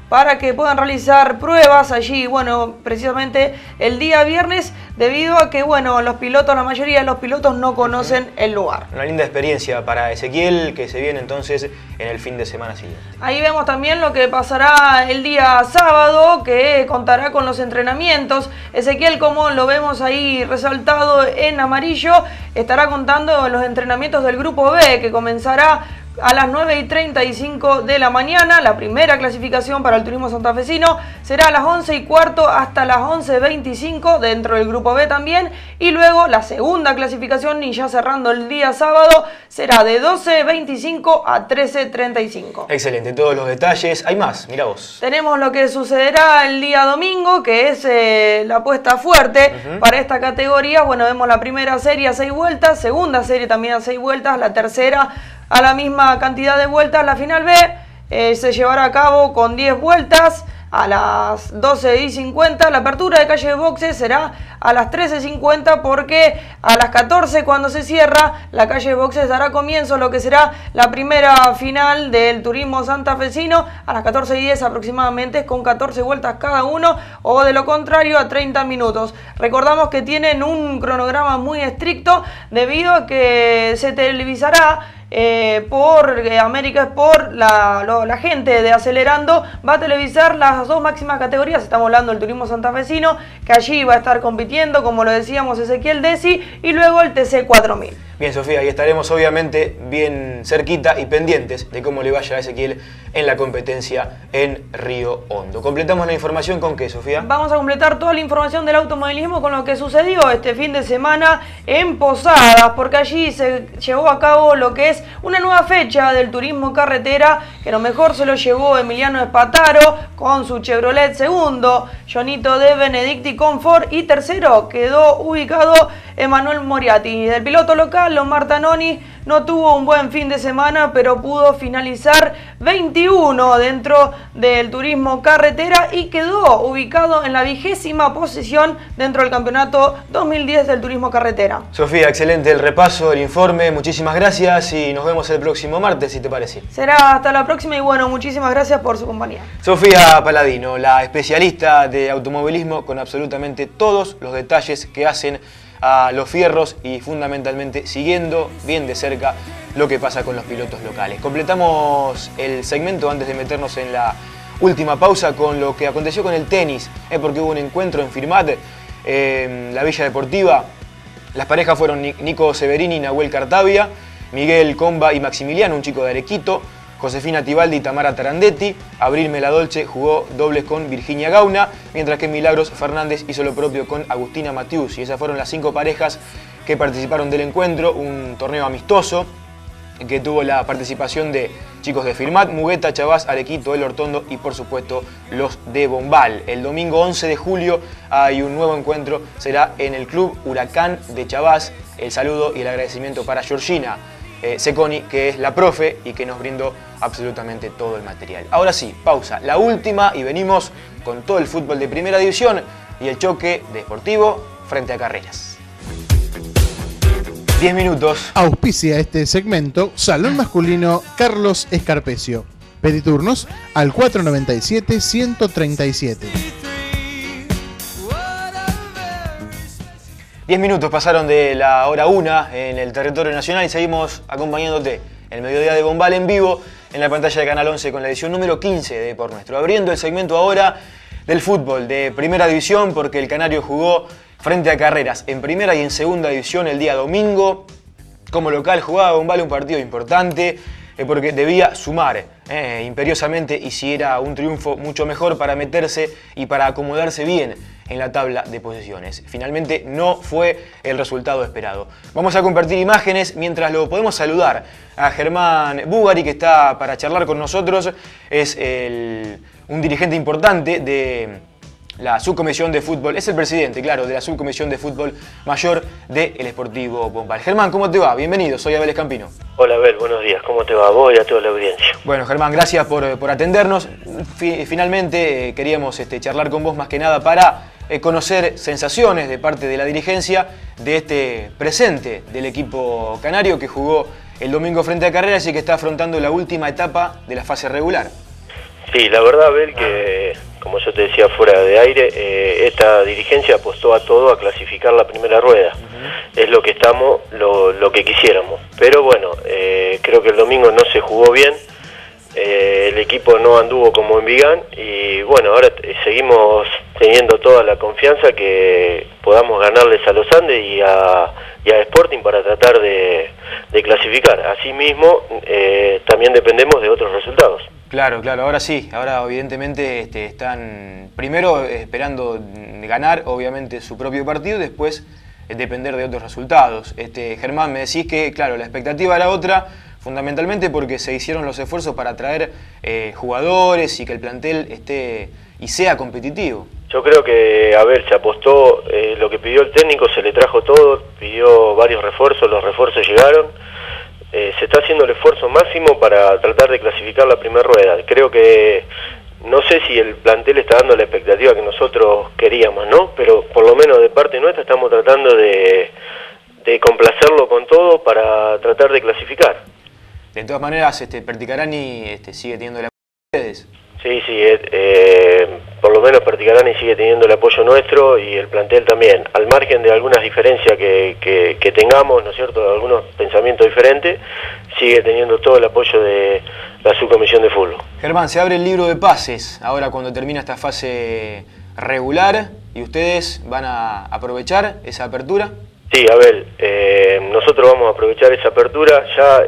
para que puedan realizar pruebas allí, bueno, precisamente el día viernes, debido a que, bueno, los pilotos, la mayoría de los pilotos no conocen el lugar. Una linda experiencia para Ezequiel, que se viene entonces en el fin de semana siguiente. Ahí vemos también lo que pasará el día sábado, que contará con los entrenamientos. Ezequiel, como lo vemos ahí resaltado en amarillo, estará contando los entrenamientos del Grupo B, que comenzará a las 9:35 de la mañana. La primera clasificación para el turismo santafesino será a las 11:15 hasta las 11:25 dentro del Grupo B también, y luego la segunda clasificación, y ya cerrando el día sábado, será de 12:25 a 13:35. Excelente, todos los detalles. Hay más, mira vos. Tenemos lo que sucederá el día domingo, que es la apuesta fuerte para esta categoría. Bueno, vemos la primera serie a 6 vueltas, segunda serie también a 6 vueltas, la tercera a la misma cantidad de vueltas. La final B se llevará a cabo con 10 vueltas a las 12:50. La apertura de calle de boxes será a las 13:50, porque a las 14, cuando se cierra la calle de boxes, dará comienzo lo que será la primera final del turismo santafesino a las 14:10 aproximadamente, con 14 vueltas cada uno, o de lo contrario a 30 minutos. Recordamos que tienen un cronograma muy estricto debido a que se televisará por América Sport. La gente de Acelerando va a televisar las dos máximas categorías. Estamos hablando del turismo santafesino, que allí va a estar compitiendo, como lo decíamos, Ezequiel Desi, y luego el TC 4000. Bien, Sofía, y estaremos obviamente bien cerquita y pendientes de cómo le vaya a Ezequiel en la competencia en Río Hondo. ¿Completamos la información con qué, Sofía? Vamos a completar toda la información del automovilismo con lo que sucedió este fin de semana en Posadas, porque allí se llevó a cabo lo que es una nueva fecha del turismo carretera, que lo mejor se lo llevó Emiliano Espataro con su Chevrolet. Segundo, Jonito de Benedicti con Ford, y tercero quedó ubicado Emanuel Moriati. Del piloto local, Omar Tanoni, no tuvo un buen fin de semana, pero pudo finalizar 21 dentro del turismo carretera y quedó ubicado en la 20ª posición dentro del campeonato 2010 del turismo carretera. Sofía, excelente el repaso, el informe, muchísimas gracias y nos vemos el próximo martes, si te parece. Será hasta la próxima y bueno, muchísimas gracias por su compañía. Sofía Paladino, la especialista de automovilismo, con absolutamente todos los detalles que hacen a los fierros y fundamentalmente siguiendo bien de cerca lo que pasa con los pilotos locales. Completamos el segmento antes de meternos en la última pausa con lo que aconteció con el tenis, porque hubo un encuentro en Firmat, la Villa Deportiva. Las parejas fueron Nico Severini y Nahuel Cartavia, Miguel Comba y Maximiliano, un chico de Arequito, Josefina Tibaldi y Tamara Tarandetti. Abril Meladolce jugó dobles con Virginia Gauna, mientras que Milagros Fernández hizo lo propio con Agustina Matius. Y esas fueron las 5 parejas que participaron del encuentro, un torneo amistoso que tuvo la participación de chicos de Firmat, Mugueta, Chavás, Arequito, El Hortondo y por supuesto los de Bombal. El domingo 11 de julio hay un nuevo encuentro, será en el Club Huracán de Chavás. El saludo y el agradecimiento para Georgina Seconi, que es la profe y que nos brindó absolutamente todo el material. Ahora sí, pausa, la última, y venimos con todo el fútbol de primera división y el choque deportivo frente a Carreras. 10 minutos. Auspicia este segmento Salón Masculino Carlos Escarpecio. Pedí turnos al 497-137. 10 minutos pasaron de la hora 1 en el territorio nacional y seguimos acompañándote el mediodía de Bombal en vivo en la pantalla de Canal 11 con la edición número 15 de Por Nuestro. Abriendo el segmento ahora del fútbol de primera división, porque el Canario jugó frente a Carreras en primera y en segunda división el día domingo. Como local jugaba Bombal un partido importante porque debía sumar imperiosamente, y si era un triunfo mucho mejor para meterse y para acomodarse bien en la tabla de posiciones. Finalmente no fue el resultado esperado. Vamos a compartir imágenes mientras lo podemos saludar a Germán Bugari, que está para charlar con nosotros. Es un dirigente importante de la subcomisión de fútbol, es el presidente, claro, de la subcomisión de fútbol mayor del Sportivo Bombal. Germán, ¿cómo te va? Bienvenido, soy Abel Escampino. Hola Abel, buenos días, ¿cómo te va a vos y a toda la audiencia? Bueno, Germán, gracias por atendernos. Finalmente queríamos charlar con vos más que nada para conocer sensaciones de parte de la dirigencia de este presente del equipo canario que jugó el domingo frente a Carreras y que está afrontando la última etapa de la fase regular. Sí, la verdad, Abel, que como yo te decía fuera de aire, esta dirigencia apostó a todo, a clasificar la primera rueda. Es lo que estamos, lo que quisiéramos. Pero bueno, creo que el domingo no se jugó bien, el equipo no anduvo como en Vigán y bueno, ahora seguimos teniendo toda la confianza que podamos ganarles a los Andes y a Sporting para tratar de clasificar. Asimismo, también dependemos de otros resultados. Claro, claro, ahora sí, ahora evidentemente están primero esperando ganar obviamente su propio partido, después depender de otros resultados. Germán, me decís que claro, la expectativa era otra, fundamentalmente porque se hicieron los esfuerzos para traer jugadores y que el plantel esté y sea competitivo. Yo creo que, a ver, se apostó, lo que pidió el técnico, se le trajo todo, pidió varios refuerzos, los refuerzos llegaron. Se está haciendo el esfuerzo máximo para tratar de clasificar la primera rueda. Creo que, no sé si el plantel está dando la expectativa que nosotros queríamos, ¿no? Pero por lo menos de parte nuestra estamos tratando de complacerlo con todo para tratar de clasificar. De todas maneras, Perticarani sigue teniendo el apoyo de ustedes. Sí, por lo menos Perticarani sigue teniendo el apoyo nuestro y el plantel también, al margen de algunas diferencias que tengamos, ¿no es cierto?, algunos pensamientos diferentes, sigue teniendo todo el apoyo de la subcomisión de fútbol. Germán, se abre el libro de pases ahora cuando termina esta fase regular y ustedes van a aprovechar esa apertura. Sí, Abel, nosotros vamos a aprovechar esa apertura, ya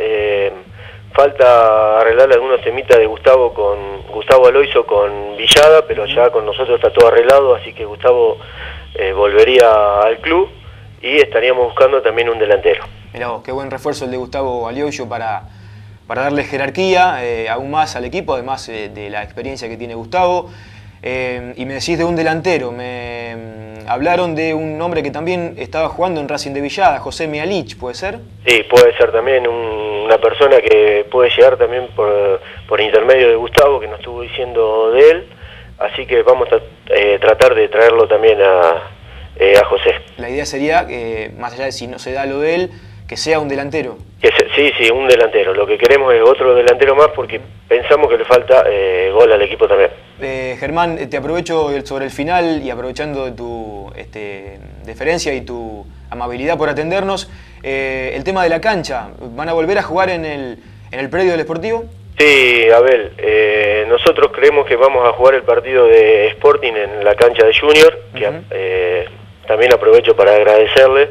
falta arreglar algunos temitas de Gustavo Aloiso con Villada, pero ya con nosotros está todo arreglado, así que Gustavo volvería al club y estaríamos buscando también un delantero. Mirá vos, qué buen refuerzo el de Gustavo Aloiso para darle jerarquía aún más al equipo, además de la experiencia que tiene Gustavo. Y me decís de un delantero, me hablaron de un hombre que también estaba jugando en Racing de Villada, José Mialich, ¿puede ser? Sí, puede ser también una persona que puede llegar también por intermedio de Gustavo, que nos estuvo diciendo de él, así que vamos a tratar de traerlo también a José. La idea sería que, más allá de si no se da lo de él, que sea un delantero. Sí, un delantero. Lo que queremos es otro delantero más porque pensamos que le falta gol al equipo también. Germán, te aprovecho sobre el final y aprovechando de tu deferencia y tu amabilidad por atendernos, el tema de la cancha. ¿Van a volver a jugar en el predio del Sportivo? Sí, Abel, nosotros creemos que vamos a jugar el partido de Sporting en la cancha de Junior, que también aprovecho para agradecerle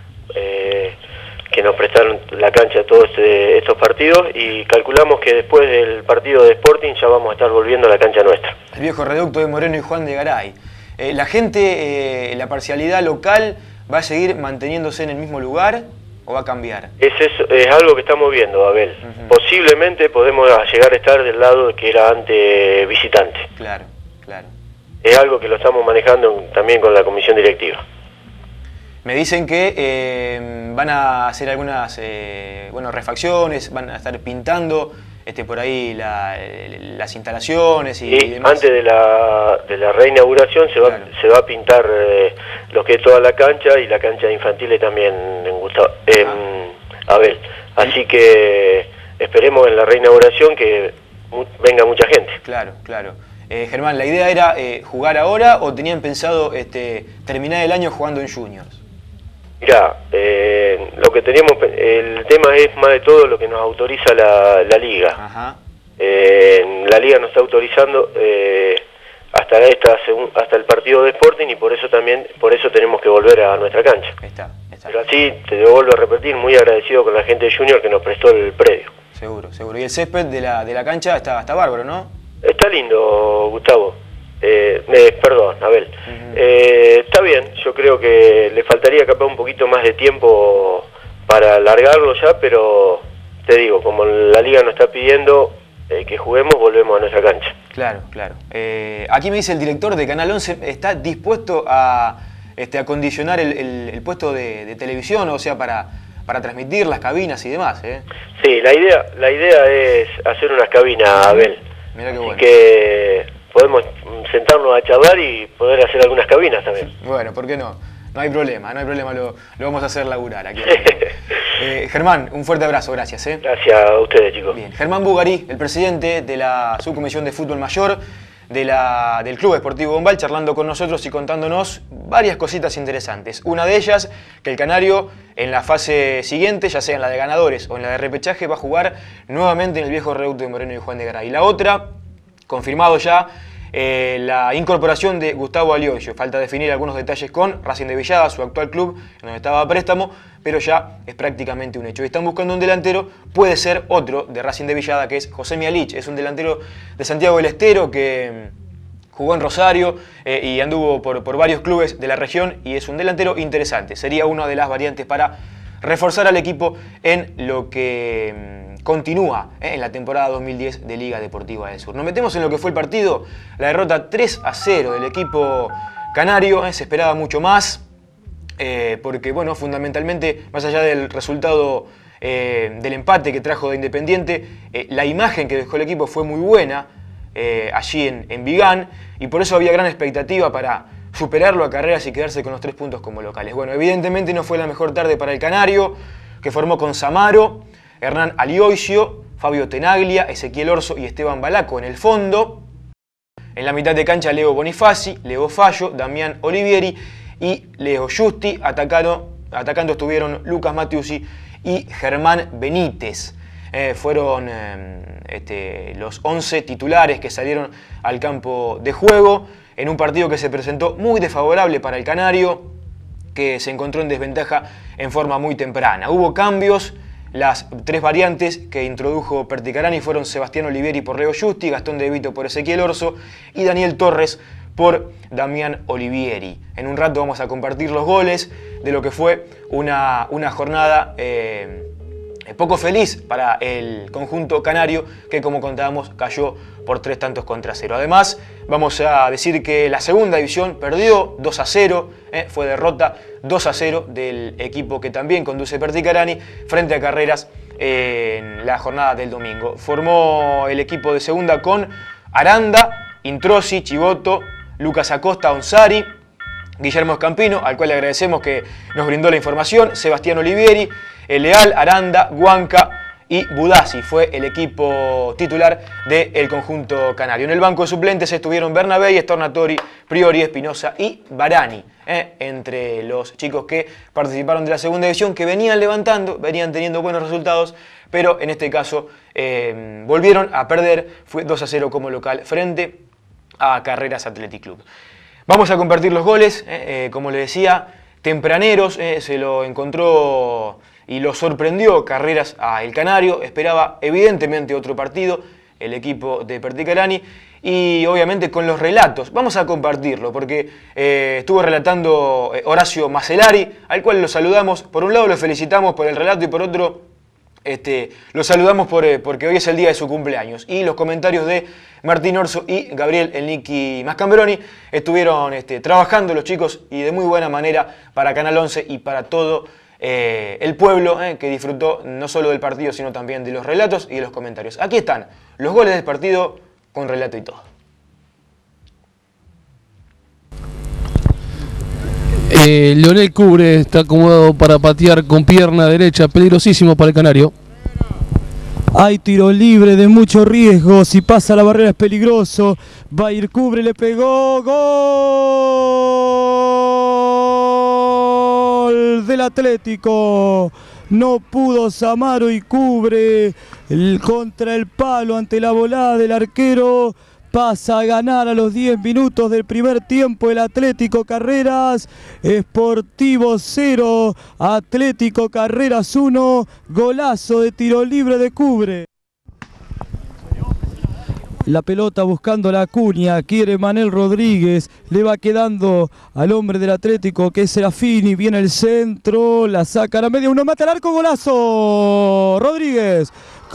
que nos prestaron la cancha a todos estos partidos y calculamos que después del partido de Sporting ya vamos a estar volviendo a la cancha nuestra. El viejo reducto de Moreno y Juan de Garay. ¿La gente, la parcialidad local, va a seguir manteniéndose en el mismo lugar o va a cambiar? Es algo que estamos viendo, Abel. Posiblemente podemos llegar a estar del lado que era antes visitante. Claro, claro. Es algo que lo estamos manejando también con la comisión directiva. Me dicen que van a hacer algunas refacciones, van a estar pintando por ahí las instalaciones y demás. Antes de la reinauguración se va a pintar lo que es toda la cancha y la cancha de infantiles también en Abel. Así que esperemos en la reinauguración que venga mucha gente. Claro, claro. Germán, ¿la idea era jugar ahora o tenían pensado terminar el año jugando en Juniors? Mirá, lo que teníamos, el tema es más de todo lo que nos autoriza la liga. Ajá. La liga nos está autorizando hasta el partido de Sporting y por eso tenemos que volver a nuestra cancha. Está. Pero así, te vuelvo a repetir, muy agradecido con la gente de Junior que nos prestó el predio. Seguro, seguro. Y el césped de la cancha está bárbaro, ¿no? Está lindo, Gustavo. Perdón, Abel. Está bien, yo creo que le faltaría capaz un poquito más de tiempo para alargarlo ya, pero te digo, como la liga nos está pidiendo que juguemos, volvemos a nuestra cancha. Claro, claro. Aquí me dice el director de Canal 11, ¿está dispuesto a acondicionar el puesto de televisión, o sea, para transmitir las cabinas y demás? Sí, la idea es hacer unas cabinas, Abel. Mirá qué bueno. Así que podemos sentarnos a charlar y poder hacer algunas cabinas también. Bueno, ¿por qué no? No hay problema, lo vamos a hacer laburar aquí. Germán, un fuerte abrazo, gracias. Gracias a ustedes, chicos. Bien. Germán Bugarí, el presidente de la Subcomisión de Fútbol Mayor del Club Esportivo Bombal, charlando con nosotros y contándonos varias cositas interesantes. Una de ellas, que el Canario en la fase siguiente, ya sea en la de ganadores o en la de repechaje, va a jugar nuevamente en el viejo reducto de Moreno y Juan de Garay. Y la otra, confirmado ya, la incorporación de Gustavo Alioisio. Falta definir algunos detalles con Racing de Villada, su actual club, en donde estaba a préstamo, pero ya es prácticamente un hecho. Y están buscando un delantero, puede ser otro de Racing de Villada, que es José Mialich. Es un delantero de Santiago del Estero que jugó en Rosario y anduvo por varios clubes de la región, y es un delantero interesante. Sería una de las variantes para reforzar al equipo en lo que continúa en la temporada 2010 de Liga Deportiva del Sur. Nos metemos en lo que fue el partido, la derrota 3-0 del equipo canario. Se esperaba mucho más, porque bueno, fundamentalmente, más allá del resultado del empate que trajo de Independiente, la imagen que dejó el equipo fue muy buena allí en Vigán, y por eso había gran expectativa para superarlo a Carreras y quedarse con los 3 puntos como locales. Bueno, evidentemente no fue la mejor tarde para el canario, que formó con Samaro, Hernán Alioisio, Fabio Tenaglia, Ezequiel Orso y Esteban Balaco en el fondo. En la mitad de cancha, Leo Bonifaci, Leo Fallo, Damián Olivieri y Leo Justi. Atacando estuvieron Lucas Matiusi y Germán Benítez. Fueron los 11 titulares que salieron al campo de juego en un partido que se presentó muy desfavorable para el canario, que se encontró en desventaja en forma muy temprana. Hubo cambios. Las 3 variantes que introdujo Perticarani fueron Sebastián Olivieri por Leo Justi, Gastón De Vito por Ezequiel Orso y Daniel Torres por Damián Olivieri. En un rato vamos a compartir los goles de lo que fue una jornada poco feliz para el conjunto canario, que, como contábamos, cayó por 3-0. Además, vamos a decir que la segunda división perdió 2-0, fue derrota 2-0 del equipo que también conduce Perticarani frente a Carreras en la jornada del domingo. Formó el equipo de segunda con Aranda, Introsi, Chivoto, Lucas Acosta, Onsari, Guillermo Escampino, al cual le agradecemos que nos brindó la información, Sebastián Olivieri, Leal, Aranda, Huanca y Budassi. Fue el equipo titular del conjunto canario. En el banco de suplentes estuvieron Bernabé, Stornatori, Priori, Espinosa y Barani, entre los chicos que participaron de la segunda división, que venían levantando, venían teniendo buenos resultados, pero en este caso volvieron a perder. Fue 2-0 como local frente a Carreras Athletic Club. Vamos a compartir los goles, como le decía, tempraneros, se lo encontró y lo sorprendió Carreras a El Canario. Esperaba evidentemente otro partido el equipo de Perticarani, y obviamente con los relatos. Vamos a compartirlo porque estuvo relatando Horacio Macelari, al cual lo saludamos. Por un lado lo felicitamos por el relato y por otro lo saludamos porque hoy es el día de su cumpleaños. Y los comentarios de Martín Orso y Gabriel El Niki Mascambroni estuvieron trabajando los chicos, y de muy buena manera, para Canal 11 y para todo el pueblo que disfrutó no solo del partido, sino también de los relatos y de los comentarios. Aquí están los goles del partido con relato y todo. Leonel Cubre está acomodado para patear con pierna derecha, peligrosísimo para el canario. Hay tiro libre de mucho riesgo, si pasa la barrera es peligroso. Va a ir Cubre, le pegó, gol del Atlético. No pudo Samaro y Cubre contra el palo ante la volada del arquero. Pasa a ganar a los 10 minutos del primer tiempo el Atlético Carreras. Sportivo 0, Atlético Carreras 1. Golazo de tiro libre de Cubre. La pelota buscando la Acuña, quiere Manel Rodríguez, le va quedando al hombre del Atlético, que es Serafini. Viene el centro, la saca a la media, uno mata al arco, golazo. Rodríguez,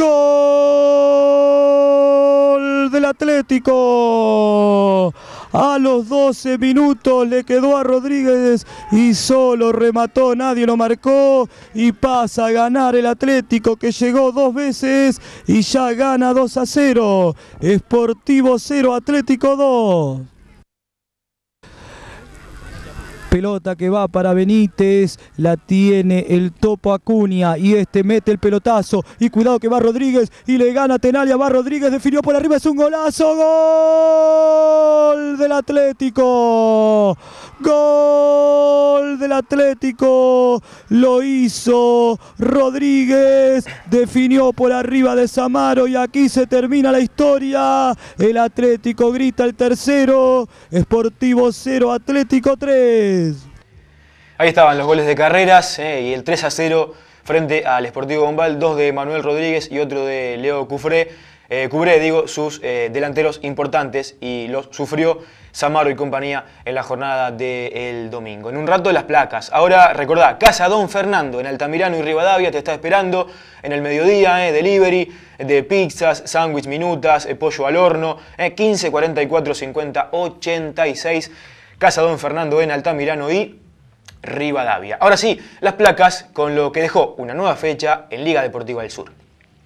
gol del Atlético. A los 12 minutos le quedó a Rodríguez y solo remató, nadie lo marcó, y pasa a ganar el Atlético, que llegó 2 veces y ya gana 2-0. Sportivo 0, Atlético 2. Pelota que va para Benítez, la tiene el Topo Acuña y este mete el pelotazo y cuidado que va Rodríguez y le gana Tenaglia, va Rodríguez, definió por arriba, es un golazo, gol del Atlético, gol del Atlético, lo hizo Rodríguez, definió por arriba de Samaro y aquí se termina la historia, el Atlético grita el tercero, Sportivo 0, Atlético 3. Ahí estaban los goles de Carreras y el 3-0 frente al Sportivo Bombal, 2 de Manuel Rodríguez y otro de Leo Cubré, sus delanteros importantes, y los sufrió Samaro y compañía en la jornada del domingo. En un rato las placas. Ahora recordá, Casa Don Fernando en Altamirano y Rivadavia te está esperando en el mediodía, delivery de pizzas, sándwich, minutas, pollo al horno, 15 44 50 86. Casa Don Fernando en Altamirano y Rivadavia. Ahora sí, las placas con lo que dejó una nueva fecha en Liga Deportiva del Sur.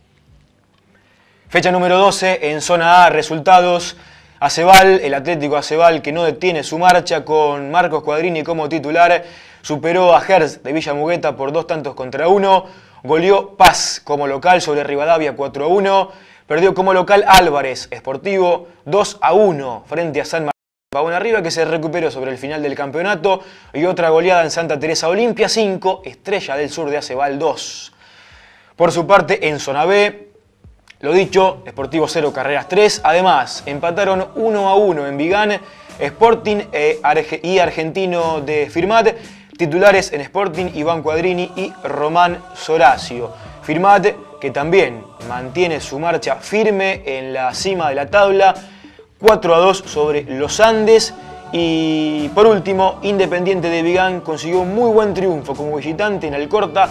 Fecha número 12 en zona A, resultados. Acebal, el Atlético Acebal, que no detiene su marcha con Marcos Cuadrini como titular, superó a Hertz de Villa Mugueta por 2-1, goleó Paz como local sobre Rivadavia 4-1, perdió como local Álvarez Sportivo 2-1 frente a San Martín Pavón Arriba, que se recuperó sobre el final del campeonato, y otra goleada en Santa Teresa Olimpia 5, Estrella del Sur de Acebal 2. Por su parte, en zona B, lo dicho, Sportivo 0, Carreras 3. Además, empataron 1-1 en Vigán, Sporting y Argentino de Firmat. Titulares en Sporting, Iván Cuadrini y Román Soracio. Firmat, que también mantiene su marcha firme en la cima de la tabla, 4-2 sobre los Andes. Y por último, Independiente de Vigán consiguió un muy buen triunfo como visitante en Alcorta,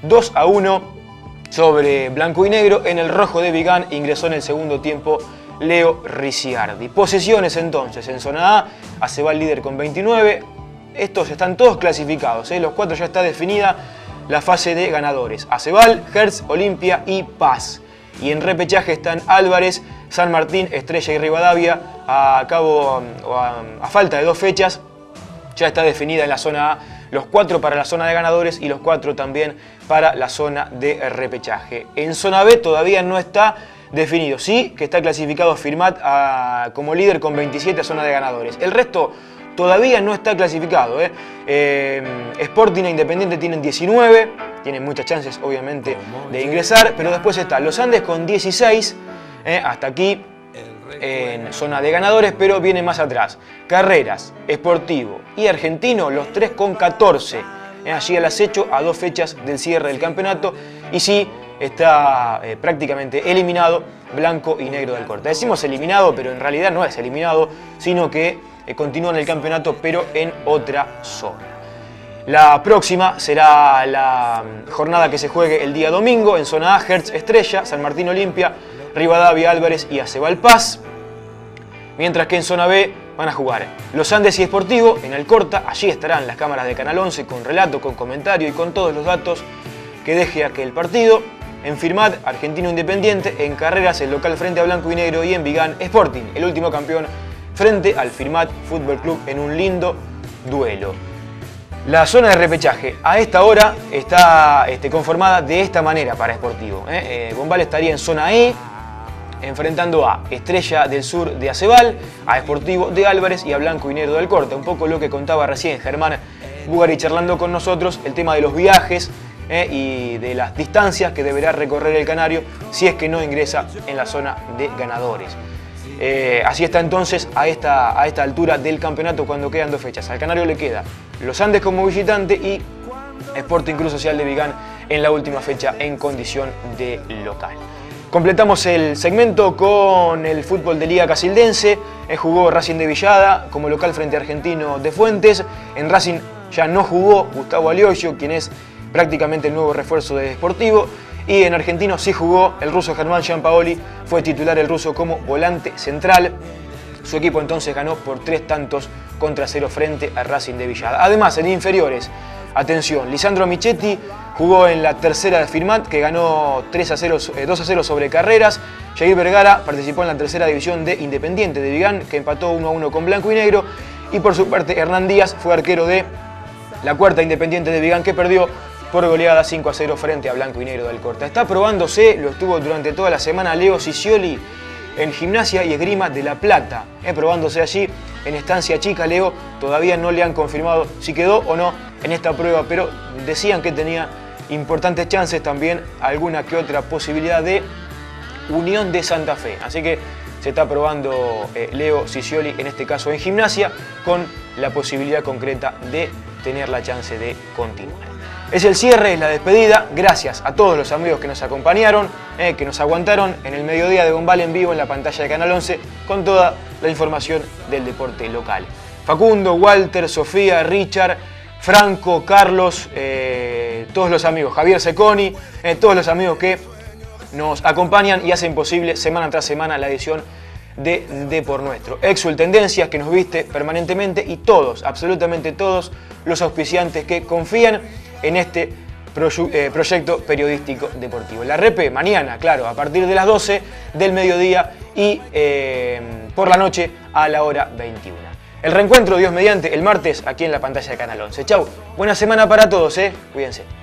2-1 sobre Blanco y Negro. En el rojo de Vigán ingresó en el segundo tiempo Leo Ricciardi. Posesiones entonces en zona A, Acebal líder con 29. Estos están todos clasificados, los 4 ya está definida la fase de ganadores. Acebal, Hertz, Olimpia y Paz. Y en repechaje están Álvarez, San Martín, Estrella y Rivadavia. A falta de 2 fechas ya está definida en la zona A los 4 para la zona de ganadores y los 4 también para la zona de repechaje. En zona B todavía no está definido. Sí que está clasificado Firmat como líder con 27 a zona de ganadores. El resto todavía no está clasificado. Sporting e Independiente tienen 19, tienen muchas chances obviamente de ingresar, pero después está Los Andes con 16, hasta aquí en zona de ganadores, pero viene más atrás. Carreras, Sportivo y Argentino, los 3 con 14. Allí al acecho a 2 fechas del cierre del campeonato. Y sí, está prácticamente eliminado Blanco y Negro del Alcorta. Decimos eliminado, pero en realidad no es eliminado, sino que continúa en el campeonato, pero en otra zona. La próxima será la jornada que se juegue el día domingo. En zona A, Hertz Estrella, San Martín Olimpia, Rivadavia Álvarez y Acebal Paz. Mientras que en zona B van a jugar Los Andes y Sportivo en Alcorta. Allí estarán las cámaras de Canal 11 con relato, con comentario y con todos los datos que deje aquel partido. En Firmat, Argentino Independiente. En Carreras, el local frente a Blanco y Negro. Y en Vigán, Sporting, el último campeón, frente al Firmat Fútbol Club en un lindo duelo. La zona de repechaje a esta hora está conformada de esta manera para Sportivo. Bombal estaría en zona E, enfrentando a Estrella del Sur de Acebal, a Sportivo de Álvarez y a Blanco y Negro del Alcorta. Un poco lo que contaba recién Germán Bugari charlando con nosotros, el tema de los viajes y de las distancias que deberá recorrer el canario si es que no ingresa en la zona de ganadores. Así está entonces a esta altura del campeonato cuando quedan 2 fechas. Al canario le queda Los Andes como visitante y Sporting Cruz Social de Vigán en la última fecha en condición de local. Completamos el segmento con el fútbol de Liga Casildense. Jugó Racing de Villada como local frente a Argentino de Fuentes. En Racing ya no jugó Gustavo Aliosio, quien es prácticamente el nuevo refuerzo de Sportivo. Y en Argentino sí jugó el ruso Germán Giampaoli, fue titular el ruso como volante central. Su equipo entonces ganó por 3-0 frente a Racing de Villada. Además, en inferiores, atención, Lisandro Michetti jugó en la tercera de Firmat, que ganó 2-0 sobre Carreras. Jair Vergara participó en la tercera división de Independiente de Vigán, que empató 1-1 con Blanco y Negro. Y por su parte, Hernán Díaz fue arquero de la Cuarta Independiente de Vigán, que perdió por goleada 5-0 frente a Blanco y Negro de Alcorta. Está probándose, lo estuvo durante toda la semana, Leo Ciccioli en Gimnasia y Esgrima de La Plata, probándose allí en Estancia Chica. Leo, todavía no le han confirmado si quedó o no en esta prueba, pero decían que tenía importantes chances, también alguna que otra posibilidad de Unión de Santa Fe. Así que se está probando Leo Ciccioli, en este caso en Gimnasia, con la posibilidad concreta de tener la chance de continuar. Es el cierre, es la despedida. Gracias a todos los amigos que nos acompañaron, que nos aguantaron en el mediodía de Bombal en vivo en la pantalla de Canal 11 con toda la información del deporte local. Facundo, Walter, Sofía, Richard, Franco, Carlos, todos los amigos, Javier Seconi, todos los amigos que nos acompañan y hacen posible semana tras semana la edición de Por Nuestro. Exul Tendencias, que nos viste permanentemente, y todos, absolutamente todos los auspiciantes que confían en este proyecto periodístico deportivo. La Repe, mañana, claro, a partir de las 12 del mediodía y por la noche a la hora 21. El reencuentro, Dios mediante, el martes aquí en la pantalla de Canal 11. Chau, buena semana para todos, cuídense.